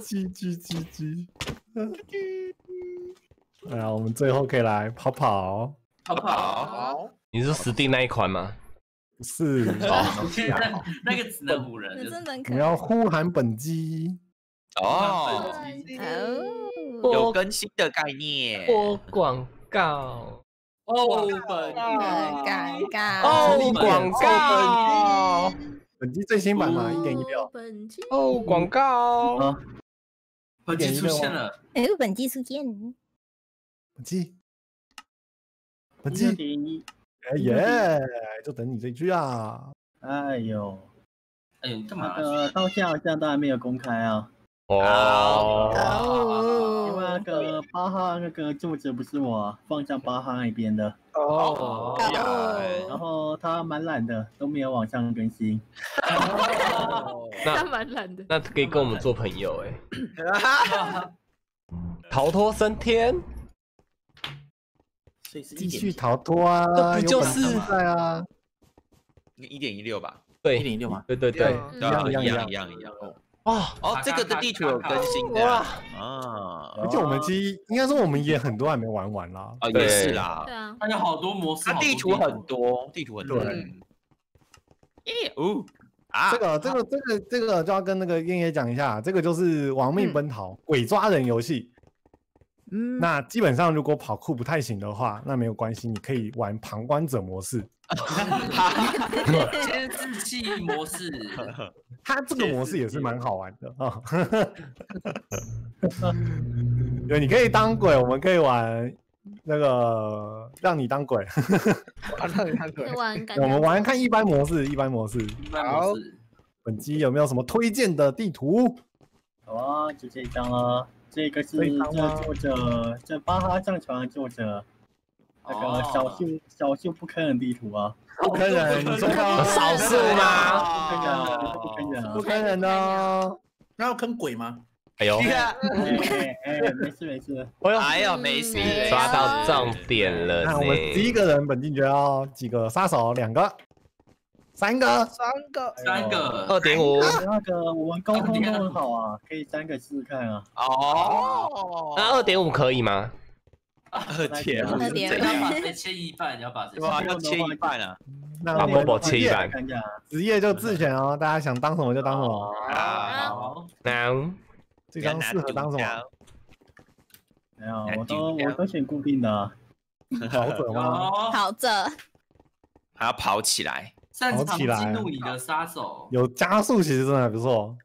哎呀，我们最后可以来跑。 你是死定那一款吗？ 是， 那个只能唬人。 你要呼喊本机哦，有更新的概念。 播广告哦， 广告， 本机最新版嘛，1.16。 哦，广告。 本机出现了。 本机出现。 本机，哎耶，就等你这句啊！ 哎呦， 干嘛？ 到现在好像都还没有公开啊。因为那个8号那个作者不是我，放在8号那边的。然后他蛮懒的，都没有往上更新。 他蛮懒的。 那可以跟我们做朋友逃脱升天。 继续逃脱啊！ 这不就是在啊 ？1.16吧？ 对 ，1.16嘛？ 对， 一样。哦，这个的地图有更新的啊！ 而且我们其实应该说我们也很多还没玩完啦。 也是啦。 对啊， 它有好多模式， 它地图很多。 对。这个就要跟那个燕爷讲一下，这个就是亡命奔逃鬼抓人游戏。那基本上如果跑酷不太行的话，那没有关系，你可以玩旁观者模式。 监视器模式， 它这个模式也是蛮好玩的啊。对，你可以当鬼，我们可以玩那个让你当鬼。我们玩看一般模式。 好， 本机有没有什么推荐的地图？ 好啊，就这一张啊。这个是这作者，这8号上传的作者，那个小秀不坑人地图啊， 不坑人，你说少数吗？ 不坑人哦， 那要坑鬼吗？ 哎呦， 没事， 哎呀，没事， 抓到重点了。 那我们11个人本进决哦，几个杀手？2个。3个 ，2.5。 那个我们沟通都很好啊，可以3个试试看啊。 那2.5可以吗 ？2.5，你要把谁切一半？你要把谁？ 要切一半啊！ 把波波切一半。 职业就自选哦，大家想当什么就当什么。 好， 那这张适合当什么？ 没有，我都选固定的。 跑者吗？ 跑者。 还要跑起来。 擅长激怒你的杀手， 有加速，其实真的还不错。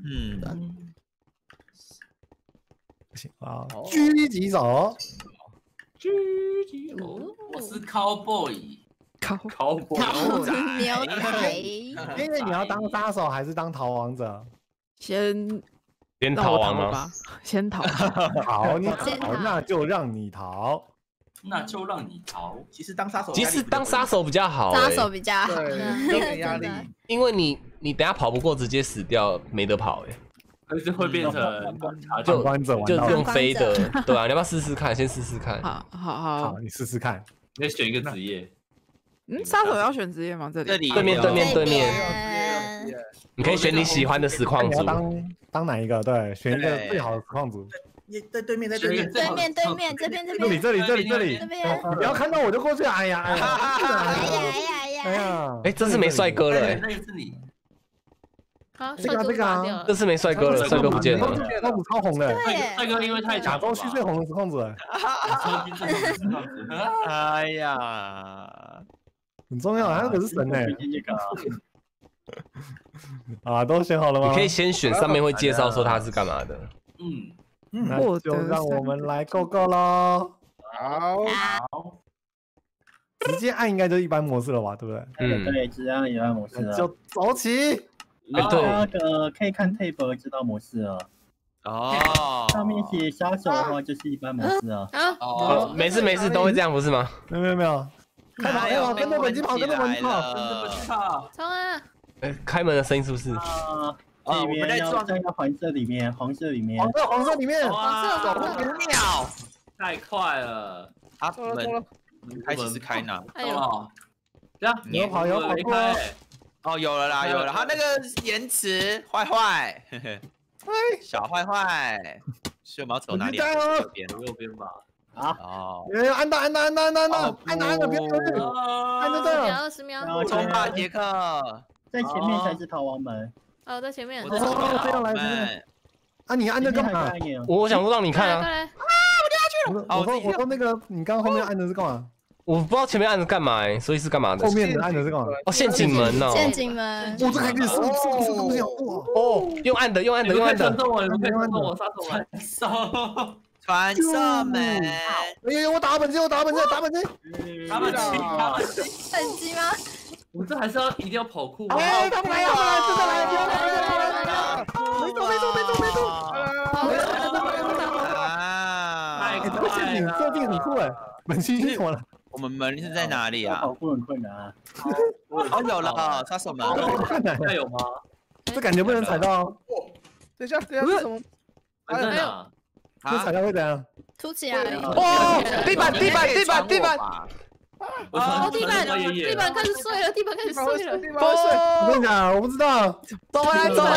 不行啊，狙击手， 我是 cowboy， 牛仔。 因为你要当杀手还是当逃亡者？ 先逃亡吗？先逃。 好，你逃，那就让你逃。 其实当杀手比较好， 杀手比较好， 有点压力。 因为你等下跑不过，直接死掉，没得跑可是会变成就用飞的，对啊，你要不要试试看？先试试看。 好， 你试试看。 你选一个职业。 杀手要选职业吗？这里对面。你可以选你喜欢的实况组。 当哪一个？对，选一个最好的实况组。 在对面， 对面，这边， 这里，你不要看到我就过去，哎呀， 哎，这次没帅哥了，哎， 那个是你。 好，帅哥拔掉了。 这次没帅哥了，帅哥不见了。 公主超红的， 帅哥因为太假装虚岁红的实况主， 哎呀， 很重要，那个是神哎。啊，都选好了吗？ 你可以先选，上面会介绍说他是干嘛的。 那就让我们来购咯。 好， 直接按应该就是一般模式了吧，对不对？ 对，直接按一般模式了。 就走起。 那个可以看 tab 知道模式了。 哦， 上面写杀手的话就是一般模式啊。 没事，都会这样不是吗？ 没有。跟着本机跑， 冲啊！ 开门的声音是不是？ 里面要在黄色里面，黄色里面， 5秒， 太快了！ 门开始是开哪？ 哎呦， 这样有跑开。 哦，有了啦，他那个延迟，坏，小坏，所以我们要走哪里？ 右边吧。 按到，别犹豫，按就对了。 20秒， 冲吧，杰克， 在前面才是逃亡门。 哦，在前面。 这样来。啊，你按这干嘛？ 我想说让你看啊。 我说那个，你刚刚后面按的是干嘛？ 我不知道前面按的干嘛所以是干嘛的？ 后面的按的是干嘛？ 哦，陷阱门哦。 陷阱门。 我这还可以送东西哦，用按的。 我传送门。 哎，我打本机。 本机吗？ 我们这还是一定要跑酷。 哎，他们来，真的来！没走。这个陷阱设定很酷哎，门机是什么了？ 我们门是在哪里啊？ 跑酷很困难啊。 有了，杀手门。 那有吗？ 这感觉不能踩到。 等一下是什么？ 在哪？ 这踩到会怎样？ 凸起来。 地板。 地板开始碎了。 我跟你讲，我不知道。 走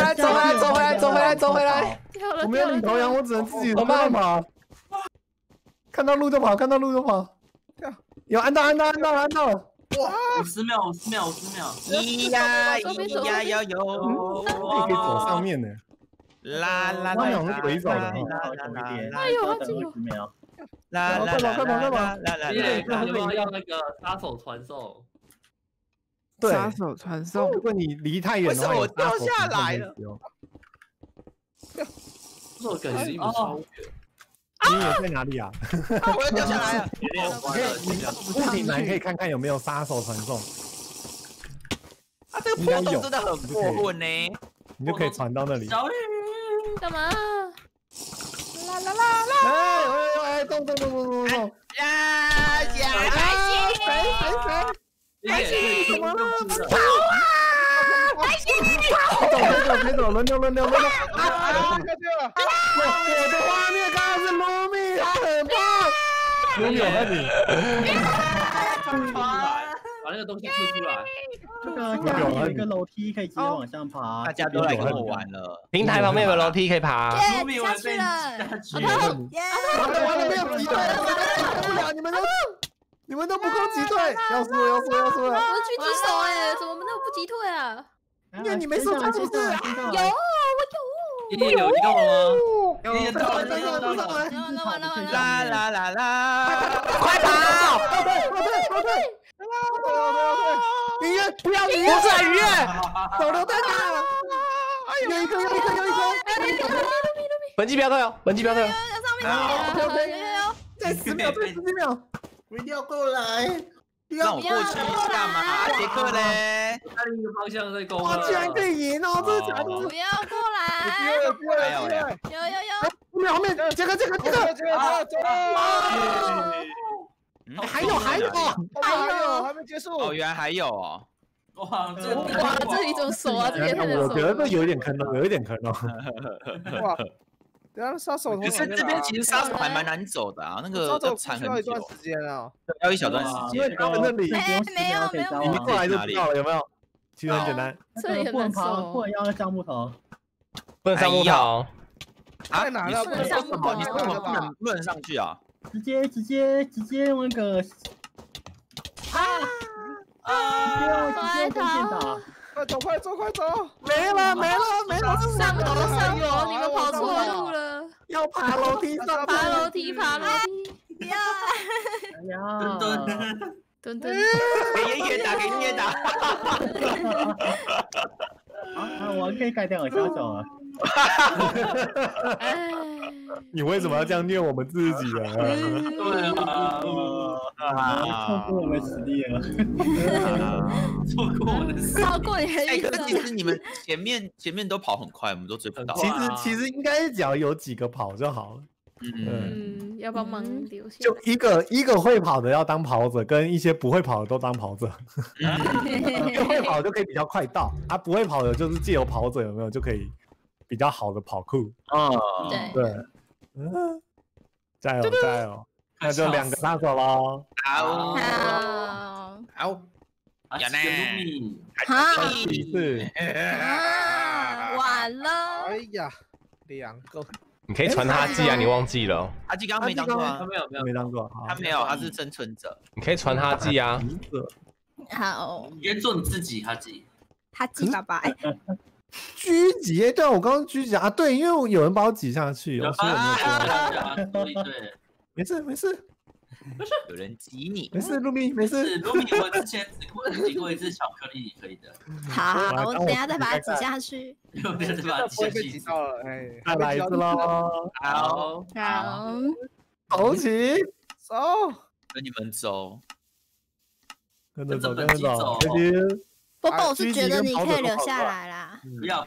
回来。 我没有领头羊，我只能自己慢跑。看到路就跑。有按到。哇 ！50秒。 咿呀哟哟。 可以走上面呢。 啦， 是鬼走的。 哎呦，好近哦。 快跑！ 要那个杀手传送。 对， 杀手传送。 如果你离太远的话， 我掉下来了。 这感觉离我超远。 你也在哪里啊？ 我要掉下来了。 物品栏可以看看有没有杀手传送。 这个破洞真的很过分呢。 你就可以传到那里。 干嘛？ 哎，动！ 谁？ 怎么了？跑啊！别走，轮流。我的画面刚刚是卢米，他很棒。卢米，我开始。 把那个东西推出来。 这个有一个楼梯可以直接往上爬。 大家都来跟我玩了。 平台旁边有楼梯可以爬。 下去了。 完了，没有击退，受不了，你们都不够击退，要输了。 我是狙击手哎，怎么我们都不击退啊？ 因为你没受伤，是不是？ 有，我有。 你到了吗？ 有到了。 啦！ 快跑！ 鱼跃，不要鱼跃， 不是鱼跃， 手榴弹啊！有一颗。 本机不要退哦， 再10秒， 我一定要过来。 让我过去干嘛？杰克嘞？ 他另一个方向在攻。 哇，居然可以赢哦！这假的。 不要过来。有。 后面，杰克。还有， 还没结束。 哦，原来还有哦。 哇，这里怎么手啊？这边太手。 我觉得这有一点坑哦。 哇，等下杀手。 可是这边其实杀手还蛮难走的啊，那个要铲很久。 时间啊， 要一小段时间。 因为他们那里没有， 你过来就知道了，有没有？其实很简单。 这里很难受。 不能要上木头。 不能上木头。 太难了， 不能上什么？你为什么不能上去啊？ 直接用那个直接电打。 快走！ 没了！ 上楼，你们跑错路了， 要爬楼梯上， 爬楼梯， 呀！ 蹲， 给你也打。 我可以改掉我杀手啊！ 你为什么要这样虐我们自己啊？ 对超过我们实力了， 超过你的意思。 可是其实你们前面都跑很快，我们都追不到。 其实应该只要有几个跑就好了。 要帮忙留下。 就一个会跑的要当跑者，跟一些不会跑的都当跑者。会跑就可以比较快到，不会跑的就是借由跑者有没有就可以比较好的跑酷。对，加油！那就2个杀手喽。 好， 呀呢？ 是完了。 哎呀，2个。 你可以传哈基啊，你忘记了？ 哈基刚刚没当过啊， 没当过， 他没有，他是生存者。 你可以传哈基啊。 好， 你可以做你自己，哈基爸爸。 狙击，对啊，我刚刚狙击啊，对，因为有人把我挤下去，所以我没有说。没事， 有人挤你， 没事，露米没事。 露米，我之前挤过一次巧克力，可以的。 好，我等下再把它挤下去。 不会被挤到了，哎， 再来一次喽。 好， 走起， 走， 跟你们走， 跟着走， 波波，我是觉得你可以留下来啦。 不要！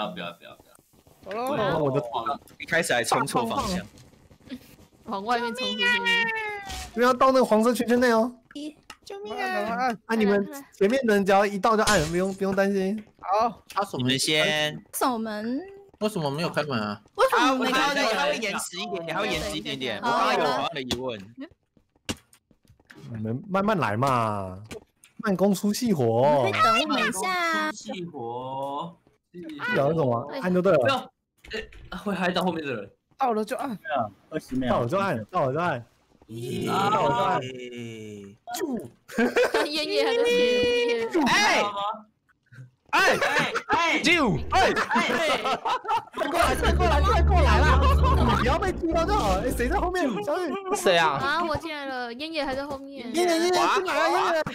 我的一开始还冲错方向， 往外面冲出去， 不要到那个黄色圈圈内哦。 救命啊！ 你们前面的人只要一到就按，不用担心。 好， 你们先守门。 为什么没有开门啊？ 为什么没开门？ 它会延迟一点点，它会延迟一点点。我刚刚有同样的疑问。 你们慢慢来嘛，慢工出细活。 可以等我们一下。 细活。 有什么？按就对了。 会害到后面的人。 到了就按 ，20秒。 到了就按。 烟叶还在前面。 快过来啦！你不要被踢到就好。谁在后面？小雨。 谁啊？ 我进来了，烟叶还在后面。 烟叶进来了，烟叶。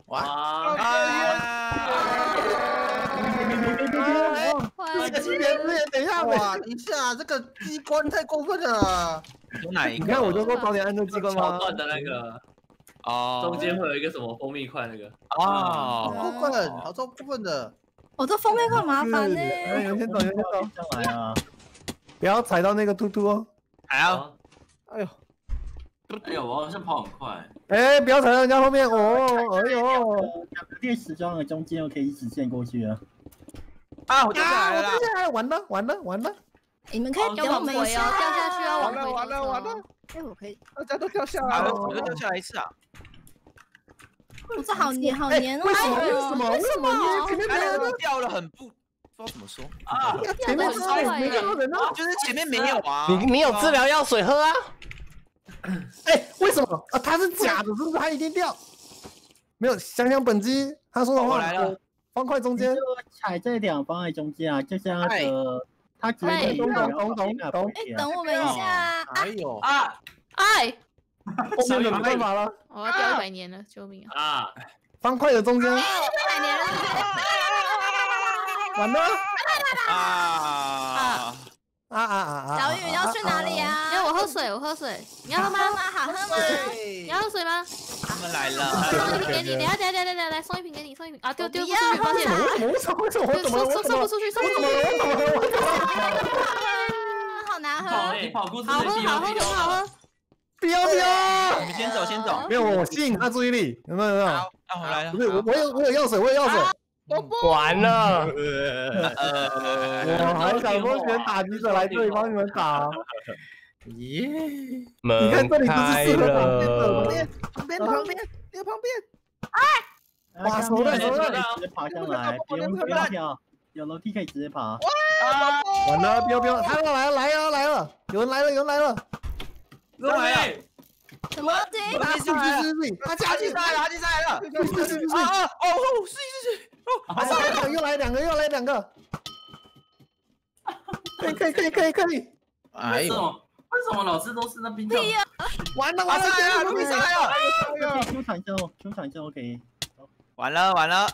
这个级别等一下， 等一下，这个机关太过分了。 有哪一个？ 你看我就说早点按这机关吗？ 断的那个。中间会有一个什么蜂蜜块那个。 好过分，好超过分的。 我这蜂蜜块麻烦呢。 有先走， 上来啊！ 不要踩到那个突突哦。 好。 哎呦，我好像跑很快。 不要踩到人家后面哦！哎呦， 电时装的中间又可以一直线过去了。 我掉下来了！ 完了！ 你们可以等我们一下， 掉下去要往回。 完了！ 我可以。 大家都掉下来了， 我就掉下来一次啊！ 我这好黏哦！ 为什么？前面没有掉了，很不知道怎么说啊！前面没有人啊， 就是前面没有啊！ 你有治疗药水喝啊？ 为什么啊？它是假的，是不是？它一定掉。没有，想本机他说的话来了， 方块中间， 踩这2方块中间啊，就像那个他直接懂。 等我们一下。 哎呦后面的没办法了， 我要掉100年了，救命啊！ 方块的中间，100 年了， 完了小雨要去哪里呀？ 我喝水，你要喝吗？ 好喝吗？ 你要喝水吗？ 他们来了， 送一瓶给你，等下，来送一瓶给你，啊，丢不出去，抱歉， 送不出去， 好难喝， 你跑过去， 好喝， 不要！ 你们先走， 没有，我吸引他注意力，有没有？ 好，我来了， 不是，我有药水， 完了！ 我还想说选打击者来这里帮你们打。 门开了， 旁边， 哇，熟了，直接爬上来，不用跳，有楼梯可以直接爬。 完了，不要，他要来了，有人来了， 什么东西？ 他加进来了，是，又来两个，可以。 哎呦，为什么老是都是那冰条？ 完了， 路比赛了， 出场就 OK。 完了，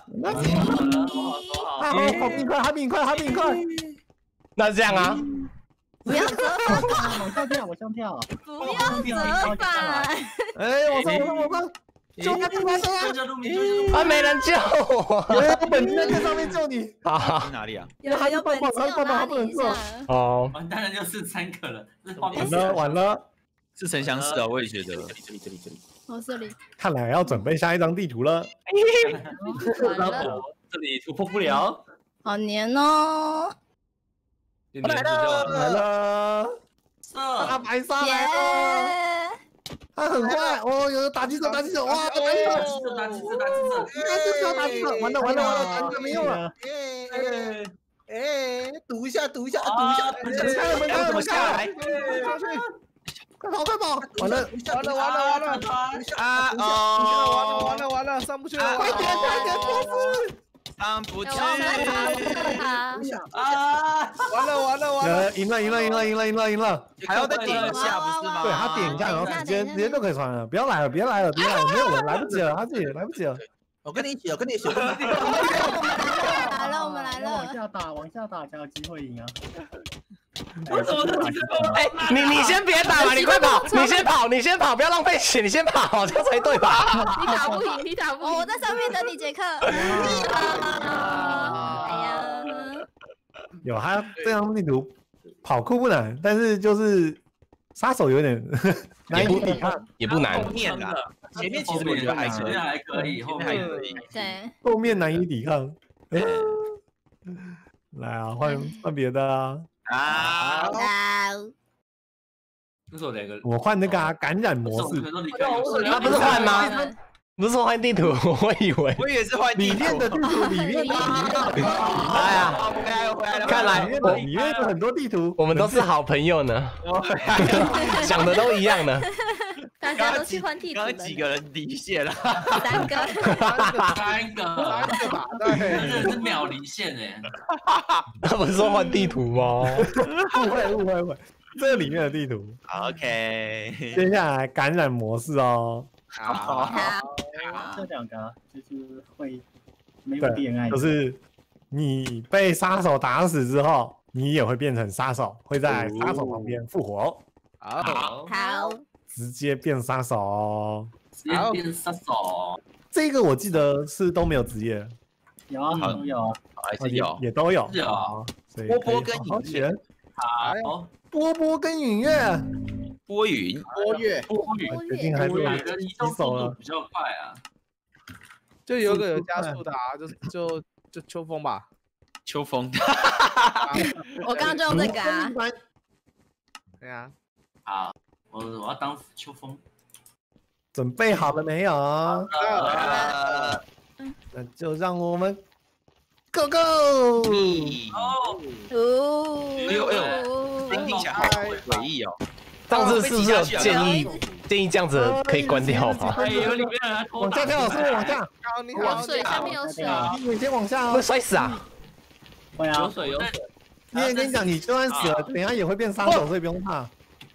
他比你快， 那是这样啊？ 不要折返， 往上跳， 不要折返。 哎，往上，救啊，没人救我， 有本金在上面救你。 好， 哪里啊？ 有本金要拉你一下。 哦， 完蛋了，又剩3个了， 完了， 似曾相识啊，我也觉得。 这里。 看来要准备下一张地图了。 这里突破不了， 好黏哦。 来了，大白鲨来了，他很快哦，有打击手，哇，打击手，完了，打击手没用了， 赌一下， 开门下来， 快跑！完了， 完了，上不去了， 快点，波斯！ 上不去！ 完了！ 赢了！ 还要再点一下，不是吗？ 对他点一下，然后直接就可以传了。不要来了，没有人，来不及了，他自己来不及了。 我跟你一起。 来了，我们来了。 往下打才有机会赢啊！ 为什么这几个都？ 哎，你先别打嘛，你快跑，你先跑，不要浪费血，你先跑，这样才对吧？ 你打不赢， 我在上面等你，杰克。哎呀， 有他这张地图跑酷不难，但是就是杀手有点难以抵抗， 也不难。 前面其实我觉得还可以，后面还可以。 对， 后面难以抵抗。来啊，换别的啊！ 那是我两个， 我换那个感染模式。 他不是换吗？不是说换地图，我以为是换里面的地图，里面的。 哎呀， 回来了！ 看来里面有很多地图， 我们都是好朋友呢，想的都一样呢。 大家都去换地图了。 刚刚几个人离线了 ？3个吧？对， 真的是秒离线哎！ 他不是说换地图吗？ 误会，这里面的地图。 OK， 接下来感染模式哦。 好，这2个就是会没有恋爱， 就是你被杀手打死之后，你也会变成杀手，会在杀手旁边复活。 好， 直接变杀手哦！ 直接变杀手。 这个我记得是都没有职业， 有啊，都有， 还是有， 也都有。 波波跟影月， 好， 波波跟影月， 波月， 决定还是移动速度比较快啊。 就有个有加速的啊，就秋风吧。 秋风， 我刚刚就用这个啊。 对啊， 好。我要当秋风， 准备好了没有？那就让我们 Go Go！ 听起来好诡异哦。 上次是不是有建议这样子可以关掉吗？ 有里面人往下跳，是不是往下？ 有水，下面有水。 你先往下哦。 会摔死啊！ 会啊， 有水。 我跟你讲，你就算死了，等下也会变杀手，所以不用怕。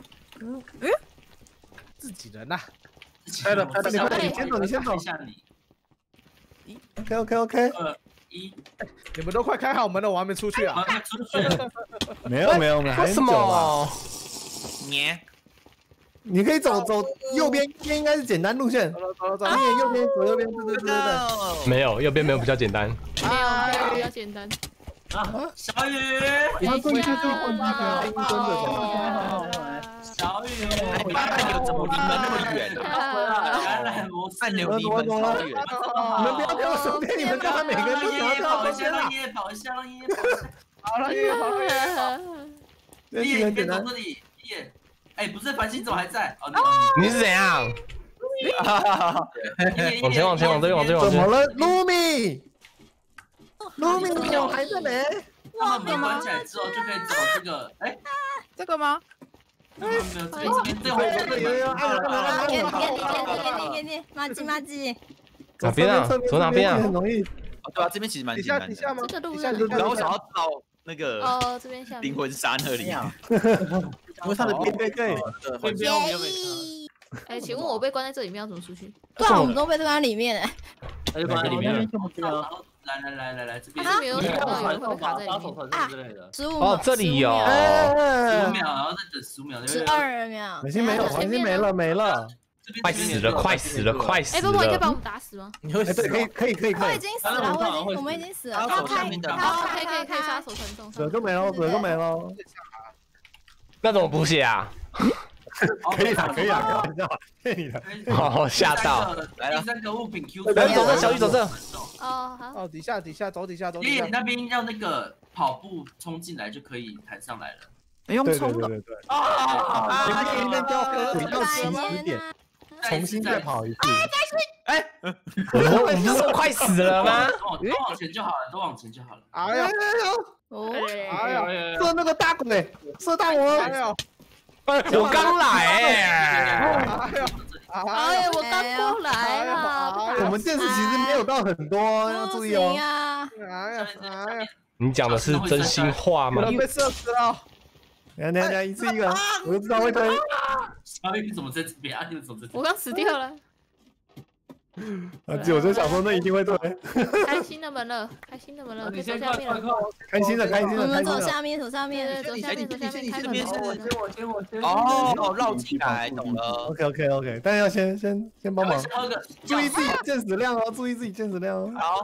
自己人呐， 拍了，你先走。OK。 你们都快开好门了，我还没出去啊！ 没有， 为什么？ 你可以走右边，应该是简单路线。走，右边，对。 没有，右边没有比较简单。 没有比较简单。 小雨， 你要注意小雨， 怎么离门那么远啊？按钮离门超远。 你们不要跳手边，你们刚才每个人都想要跳中间了。 跑一下。 好了， 很简单。 哎，不是，繁星怎么还在？ 你是怎样？往前， 怎么了，Lumi，你还在没？ 他们门关起来之后就可以走这个，哎， 这个吗？ 没有，这给你，麻吉。 哪边啊？走哪边啊？ 很容易。 对啊，这边其实蛮简单的。 底下吗？ 这个路然后我想要到那个这边下灵魂山那里。 因为它的边边边哎，请问我被关在这里面要怎么出去？ 对啊，我们都被关在里面哎。 他就关在里面。 来， 这边。 他是没有想到有人会卡在里面之类的。 15秒。 哦，这里有。 15秒，然后再等15秒。 12秒。 已经没有，已经没了。 快死了！ 哎，波波，你可以把我们打死吗？ 你会死？可以。 我已经死了，我们已经死了。他可以杀手传送。 死都没了。 那怎么补血啊？ 可以啊，开玩笑，骗你的。 哦，吓到！ 来了，3个物品 Q。 走这，小雨走这。 哦，好。 哦，底下走。 爷爷那边要那个跑步冲进来就可以弹上来了。 不用冲的。 对。啊！前面就要回到起始点，重新再跑一次。 哎， 我们不是快死了吗？ 都往前就好了。 哎呀！ 射那个大鬼，射大魔！ 我刚来哎，我刚过来了。 我们剑士其实没有到很多，要注意哦。 哎呀！ 你讲的是真心话吗？ 被射死了。 等一次一个，我就知道会推。 小雨怎么在这边啊？你怎么在这边？ 我刚死掉了。 我就想说那一定会对。 开心的门了，可以走下面了。 开心的。 我们走下面。 走下面，开门。 哦，绕进来，懂了。 OK，但要先帮忙。注意自己见识量哦， 好。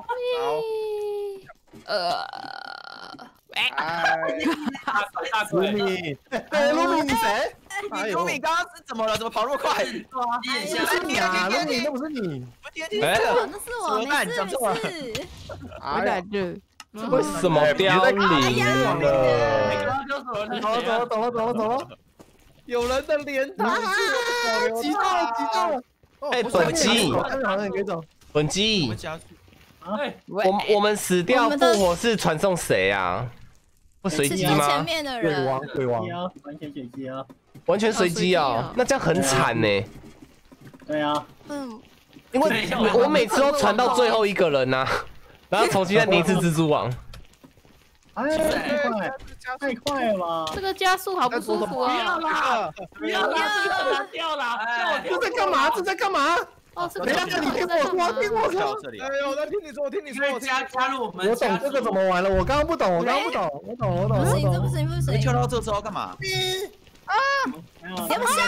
卢米，你谁？ 卢米刚刚是怎么了？怎么跑那么快？ 不是你啊，卢米，那不是你。 那是我，没事。 我感觉为什么凋零了？ 走了。 有人的连打， 急到了。 哎，本机，本机。我们死掉复活是传送谁啊？会随机吗？ 前面的人。 鬼王， 完全随机啊！ 完全随机哦，那这样很惨呢。 对啊， 因为我每次都传到最后一个人呐，然后重新再捏一次蜘蛛网。 哎，太快了吧！ 这个加速好不舒服啊！ 不要啦！掉了！ 这在干嘛？ 哦，这个你听我说。 哎呦，我听你说， 加入我们。 我懂这个怎么玩了，我刚刚不懂。我懂。 不行。 你跳到这之后干嘛？ 接不下。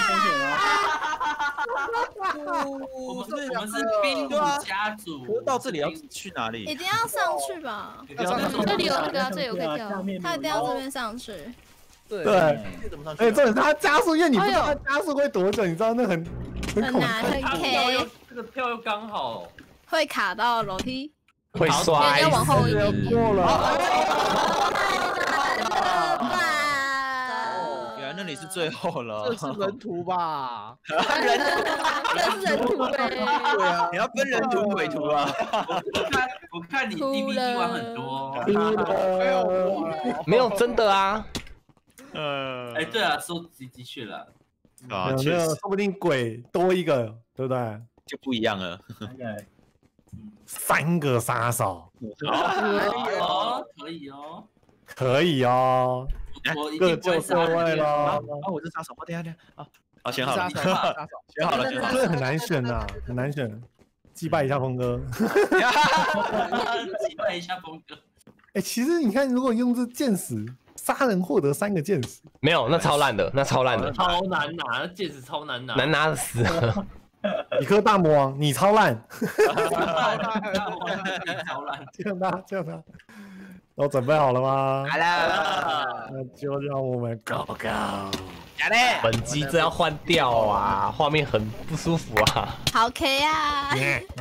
我们是冰毒家族。 到这里要去哪里？ 一定要上去吧？ 这里有那个，这里有可以跳。 他一定要这边上去。 对。哎，重点是他加速，因为你不知道他加速会多久，你知道那很难，很 K。 这个跳又刚好会卡到楼梯， 会摔， 要往后一点。 过了。 原来那里是最后了。 这是人图吧？ 这是人图呗。 对啊，你要分人图鬼图啊。 我看你 DVD 玩很多。 没有真的啊。 哎，对啊，收集的确了。 啊， 确实，说不定鬼多一个，对不对？ 就不一样了。 3个杀手，可以哦，各就各位咯。 我是杀手，等下好，选好了， 这个很难选呐，很难选。击败一下峰哥， 击败一下峰哥。 哎，其实你看，如果用这剑矢杀人获得3个剑矢， 没有，那超烂的， 超难拿，那剑矢超难拿， 难拿的死。 一颗大魔王，你超烂， 超烂， 这样他，都准备好了吗？ 好了， 那就让我们 go go。 本机这要换掉啊，画面很不舒服啊。 好 K 啊！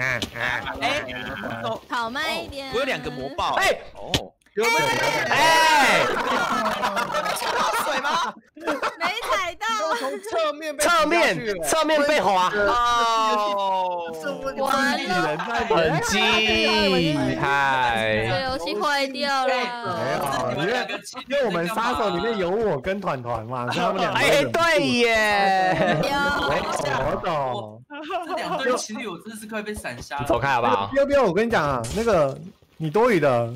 跑慢一点。 我有2个魔爆。 哎， 有没有？ 没踩到。 从侧面被滑。 哦， 完了， 很厉害。 这游戏坏掉了。 没有，因为我们杀手里面有我跟团团嘛，所以他们两个。 哎，对耶。 我懂。 这2对情侣，我真的是快被闪瞎了。 走开好不好？ 不要，我跟你讲啊，那个你多余的。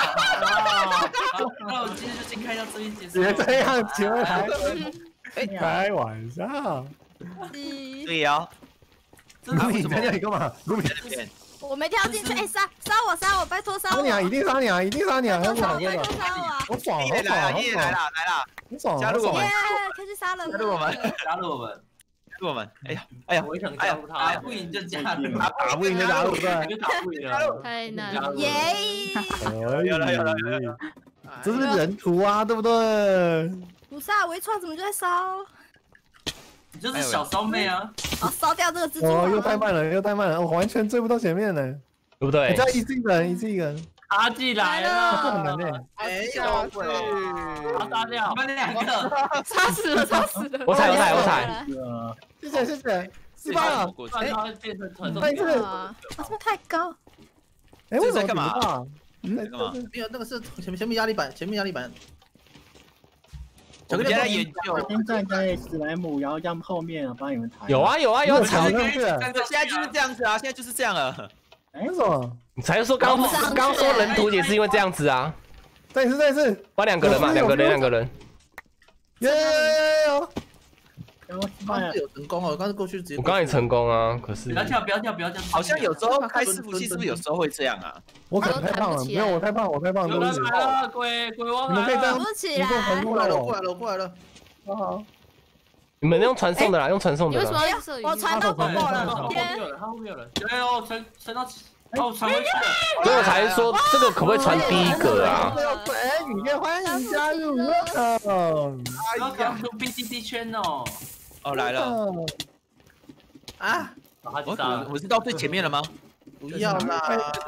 那我今天就先开到这边结束。 别这样，请问开玩笑。 对呀。 你在那里干嘛？ 我没跳进去，哎，杀我，拜托杀我！ 一定杀你啊！ 拜托杀我！ 我爽， 来了， 很爽， 加入我们， 开始杀人， 加入我们，哎呀， 我想加入他，打不赢就加入， 打不赢就加入， 对，打不赢了， 太难了， 耶！ 有了， 这是人图啊，对不对？ 不是啊，我一出来怎么就在烧？ 你就是小烧妹啊！ 哦，烧掉这个蜘蛛。 哦，又太慢了，我完全追不到前面呢， 对不对？ 你再一次一个人。 阿纪来了， 很难呢。 哎呀， 他杀掉，你们2个， 杀死了。 我踩。 谢谢，4棒。 他变成团再一次， 这边太高。 哎，为什么干嘛？ 干嘛？ 没有，那个是前面压力板。 我们现在研究， 先站在史莱姆，然后让后面帮你们抬。 有踩上去。 现在就是这样子啊，现在就是这样了。 为什么？ 你才说刚说人图也是因为这样子啊。 再一次。 玩2个人嘛，2个人。 有。 刚刚有成功哦，我刚刚过去直接。 我刚也成功啊，可是。 不要跳！ 好像有时候开伺服器是不是有时候会这样啊？ 我可能太胖了，没有，我太胖， 有人来了，鬼王来了！ 你们可以这样， 不起来。 过来了。 好。 你们用传送的啦，用传送的。 你为什么要射？ 我传到宝宝了， 他后面有人，有传到，传回去了。 所以我才说这个可不可以传第1个啊？ 你可以欢迎加入。 要刚出 BCD 圈哦。 哦，来了。 啊！ 我是到最前面了吗？ 不要啦！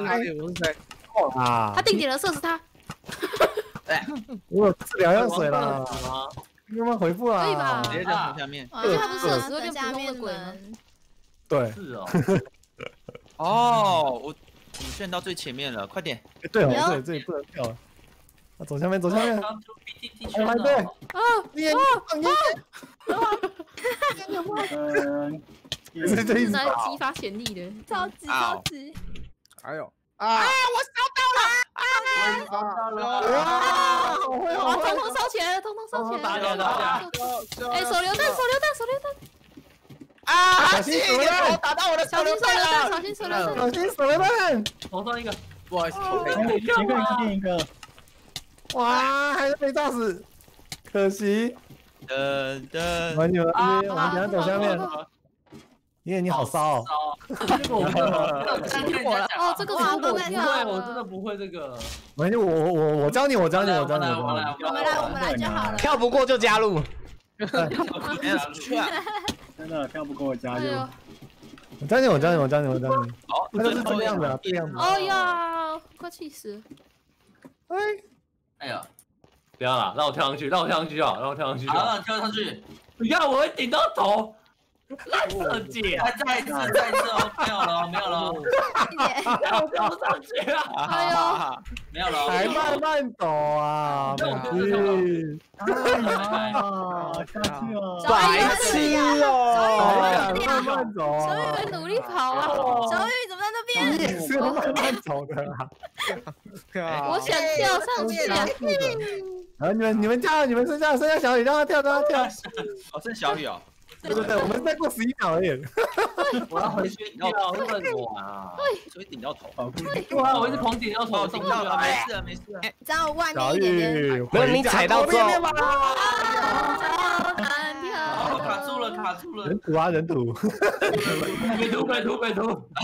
他定点了，射死他。 我有治疗药水了。慢慢回复啦。 可以吧？ 直接在从下面。 因为他不是射死会变普通的鬼吗？ 对。 是哦。 哦，我现在到最前面了，快点。 对，这里不能跳了。走下面。 刚出 BCD 圈了。 对。 是在激发潜力的， 超级。 哎呦！ 我烧到了！哇！通通烧起来了！ 大家！ 哎，手榴弹！ 小心手榴弹！ 打到我的手榴弹了！ 小心手榴弹！ 头上一个， 不好意思， 一个。 哇，还是被炸死，可惜。完全我等下走下面。因为你好骚哦！ 这个我哦，这个我不会，我真的不会这个。 没事，我教你，我们来就好了。 跳不过就加入。 真的跳不过加入。 我教你。好，他就是这个样子啊，这样子。 哦呀，快气死！ 哎呀，不要啦，让我跳上去啊，让我跳上去。你看我会顶到头。烂设计！再一次哦，没有了。我跳不上去啊！ 哎呦， 没有了， 还慢走啊！ 哎呀，下去了， 白痴哦！ 慢走啊！ 小雨在努力跑啊！ 小雨怎么在那边？ 你也是慢走的啦！ 我想跳上去啊！ 好，你们跳，你们剩下小雨，让他跳。 哦，剩小雨哦。 对，我们再过11秒而已。 我要回去跳，问我啊！ 所以顶到头。 对啊，我一直狂顶到头， 顶到了，没事。 这样外面一点点。 没有你踩到之后。 卡住了。 人图啊，人图。 鬼图。 鬼图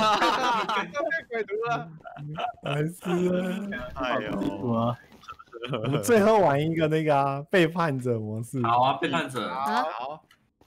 了。 还是哎呦！ 我们最后玩一个那个背叛者模式。 好啊，背叛者。 好。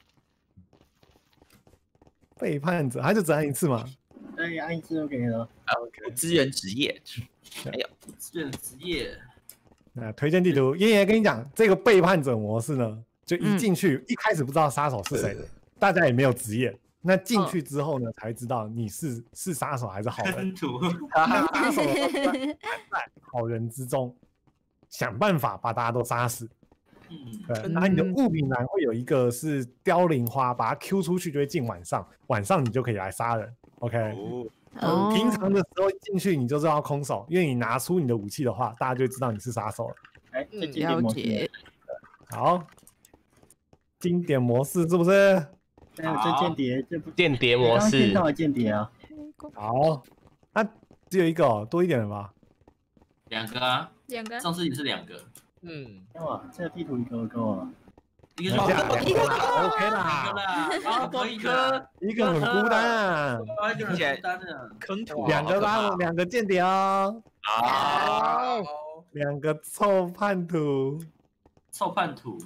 背叛者，他就只按一次嘛。 对，按一次就可以了。 OK， 资源职业。哎呦， 资源职业。 推荐地图，爷爷跟你讲，这个背叛者模式呢， 就一进去一开始不知道杀手是谁，大家也没有职业。那进去之后呢，才知道你是杀手还是好人。杀手在好人之中，想办法把大家都杀死。对，然后你的物品栏会有一个是凋零花，把它 Q 出去就会进晚上，晚上你就可以来杀人。OK， 平常的时候进去你就知道空手，因为你拿出你的武器的话，大家就知道你是杀手了。 了解。 好，经典模式是不是？ 还有这间谍，这不间谍模式。 听到的间谍啊。 好，那只有一个多一点了吧 ？2个啊 ，2个。 上次也是2个。 哇，这个地图一个够了。 一个 OK 啦， 然后多一个， 一个很孤单啊， 简单的坑土 ，2个吧，2个间谍哦。 好 ，2个臭叛徒， 叛徒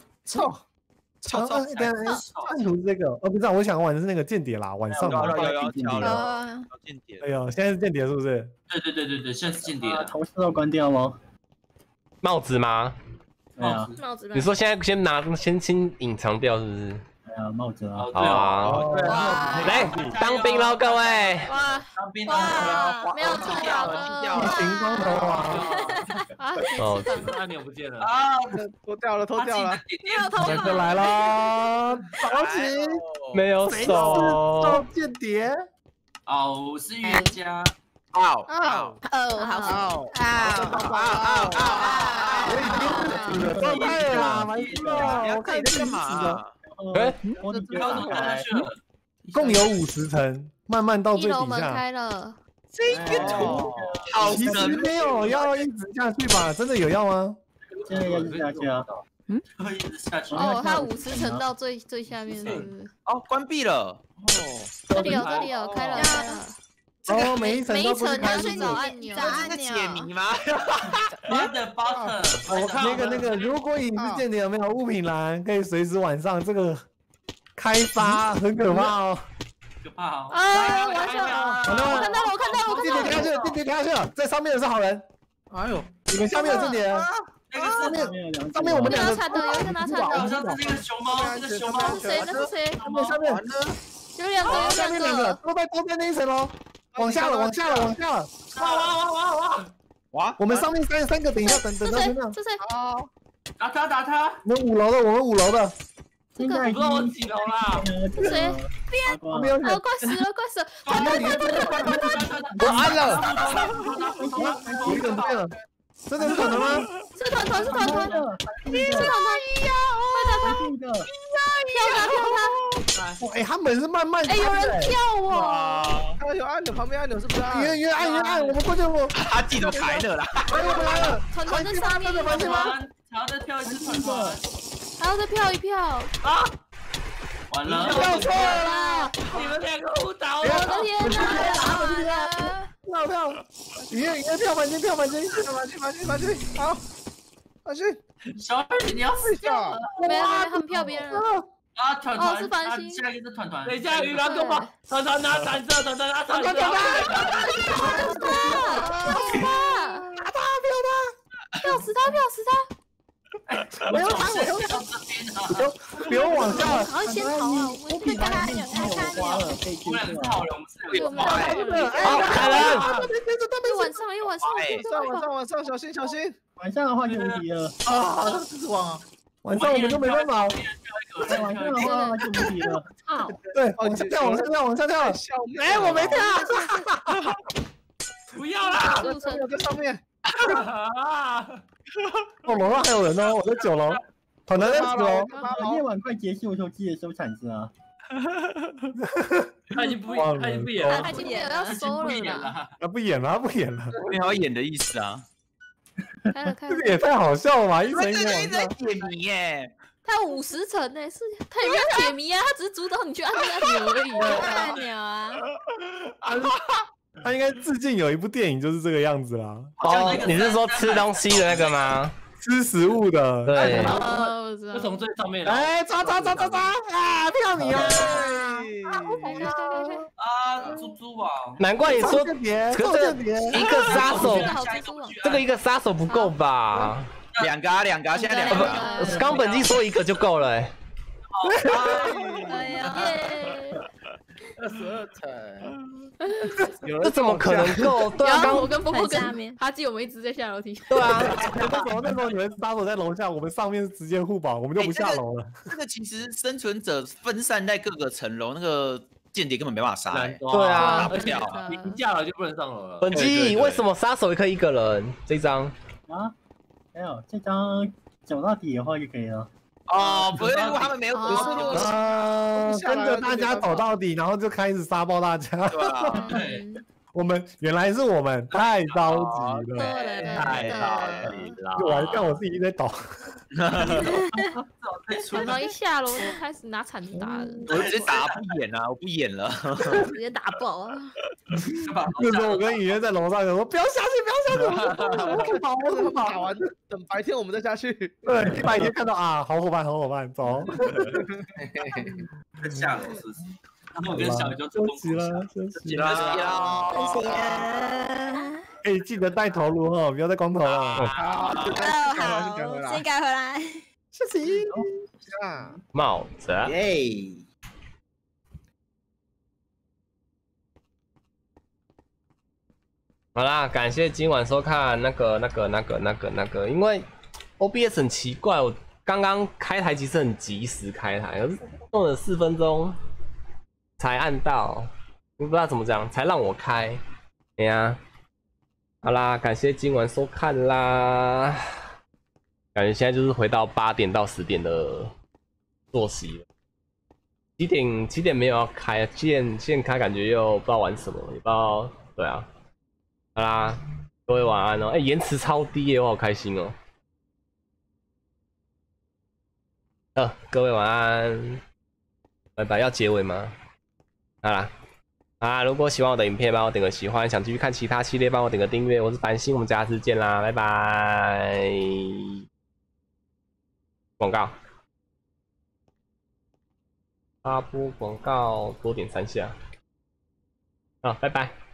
是这个，不知道，我想玩的是那个间谍啦，晚上有间谍， 哎呦，现在是间谍是不是？ 对，现在是间谍了。 头饰要关掉吗？ 帽子吗？ 帽子。 你说现在先隐藏掉是不是？ 对啊，帽子啊。 好，来当兵喽，各位。 哇， 当兵哇，没有剃掉了，疫情光头啊！ 哦， 按钮不见了啊，脱掉了。 这个来了，早起， 没有手， 间谍。 哦，是冤家。 好， 状态啦，蛮多。我看你在干嘛？共有50层，慢慢到最底下。1楼门开了。 这个图好其实没有要一直下去吧？真的有要吗？ 现在要一直下去啊。 一直下去。 哦，它50层到最下面是不是？ 哦，关闭了。 这里有，开了。 哦，每一层要去找按钮， 这个解谜吗？ 我的 button， 我看那个，如果你是间谍，有没有物品栏可以随时晚上这个开发，很可怕哦。 可怕哦！ 啊，我看到了， 间谍跳下去了，在上面的是好人。 哎呦， 你们下面有间谍。上面我们2个。 有一个拿铲的。 好像是那个熊猫， 那是谁？ 上面有2个， 都在那一层喽。往下了。 哇！ 我们上面三个，等一下，等到现在。 这谁？ 打他！ 我们5楼的。 这个不知道我几楼啦？ 谁？ 没有。 快死了！ 我按了。有一个不见了。真的是团团吗？ 是团团。快打他！ 哎，他们是慢慢。 哎，有人跳啊！有按钮，旁边按钮是不是？ 越按，我们过去不？ 他记得开了啦。 来了！ 团在上面， 还要再跳一次团， 还要再跳一票啊！完了， 跳错了啦！ 你们2个误导了！ 我的天哪！ 跳！你跳满金！好，快去！ 小二，你要死掉了！ 没有，他们票别人了。 啊，团， 是繁星。 下一个是团。 等一下，鱼缸给我，团拿闪射，团拿闪射。 票死他！ 没有打我，不用往下了。 好，先逃啊！我们跟他按钮， 我们2个是好人，我们好晚上，小心！ 晚上的话就无敌了啊！这是网啊！ 晚上我们就没办法。 晚上的话就无敌了。 对，往下跳。哎，我没跳。 不要啦！ 我在上面。 楼上还有人呢，我在9楼。团团在10楼。 夜晚快结束的时候记得收铲子啊。 他已经不演了， 他今天要收了啦。 不演了。 没有演的意思啊。 这个也太好笑了吧！一层一层在解谜耶。 他50层呢，是他也没有解谜啊，他只是主导你去按按钮而已。按钮啊。 他应该致敬有一部电影就是这个样子啦。 哦，你是说吃东西的那个吗？ 吃食物的。 对。 我知道。 就从最上面来。 哎，抓！啊，票你啊！ 啊，猪网。 难怪你说， 可是一个杀手，这个一个杀手不够吧？ 2个啊，2个，现在2个。 刚本季说1个就够了哎。 哎呀 ，22层。 这怎么可能够？对啊， 刚我跟波波跟他记我们一直在下楼梯。 对啊， 那时候你们杀手在楼下，我们上面是直接互保，我们就不下楼了。 这个其实生存者分散在各个层楼，那个间谍根本没办法杀。 对啊， 而且评价了就不能上楼了。 本季为什么杀手也可以1个人？这张啊，没有，这张走到底的话就可以了。 哦，不是，如果他们没有躲是跟着大家走到底，然后就开始杀爆大家。 对， 原来是我们太着急了， 太着急了。 我还看我自己在抖。 然后一下楼就开始拿铲子打人， 我直接打不演啊，我不演了， 直接打爆啊！ 那时候我跟雨嫣在楼上说：“不要下去，不要下去！” 我跑，打完等白天我们再下去。 对，白天看到啊，好伙伴，走。 下楼试试。那我跟小鱼就休息了。哎，记得带头颅哦，不要再光头了。 好，先改回来。 休息。 帽子。 耶。 好啦，感谢今晚收看那个，因为 OBS 很奇怪，我刚刚开台其实很及时开台，可是弄了4分钟才按到，我不知道怎么讲，才让我开。哎呀，好啦，感谢今晚收看啦，感觉现在就是回到8点到10点的作息了。7点没有要开，7点开感觉又不知道玩什么，也不知道，对啊。好啦，各位晚安哦！延迟超低耶，我好开心哦。各位晚安，拜拜。要结尾吗？好啦，如果喜欢我的影片，帮我点个喜欢；想继续看其他系列，帮我点个订阅。我是繁星，我们下次见啦，拜拜。广告，发播广告多点3下。拜拜。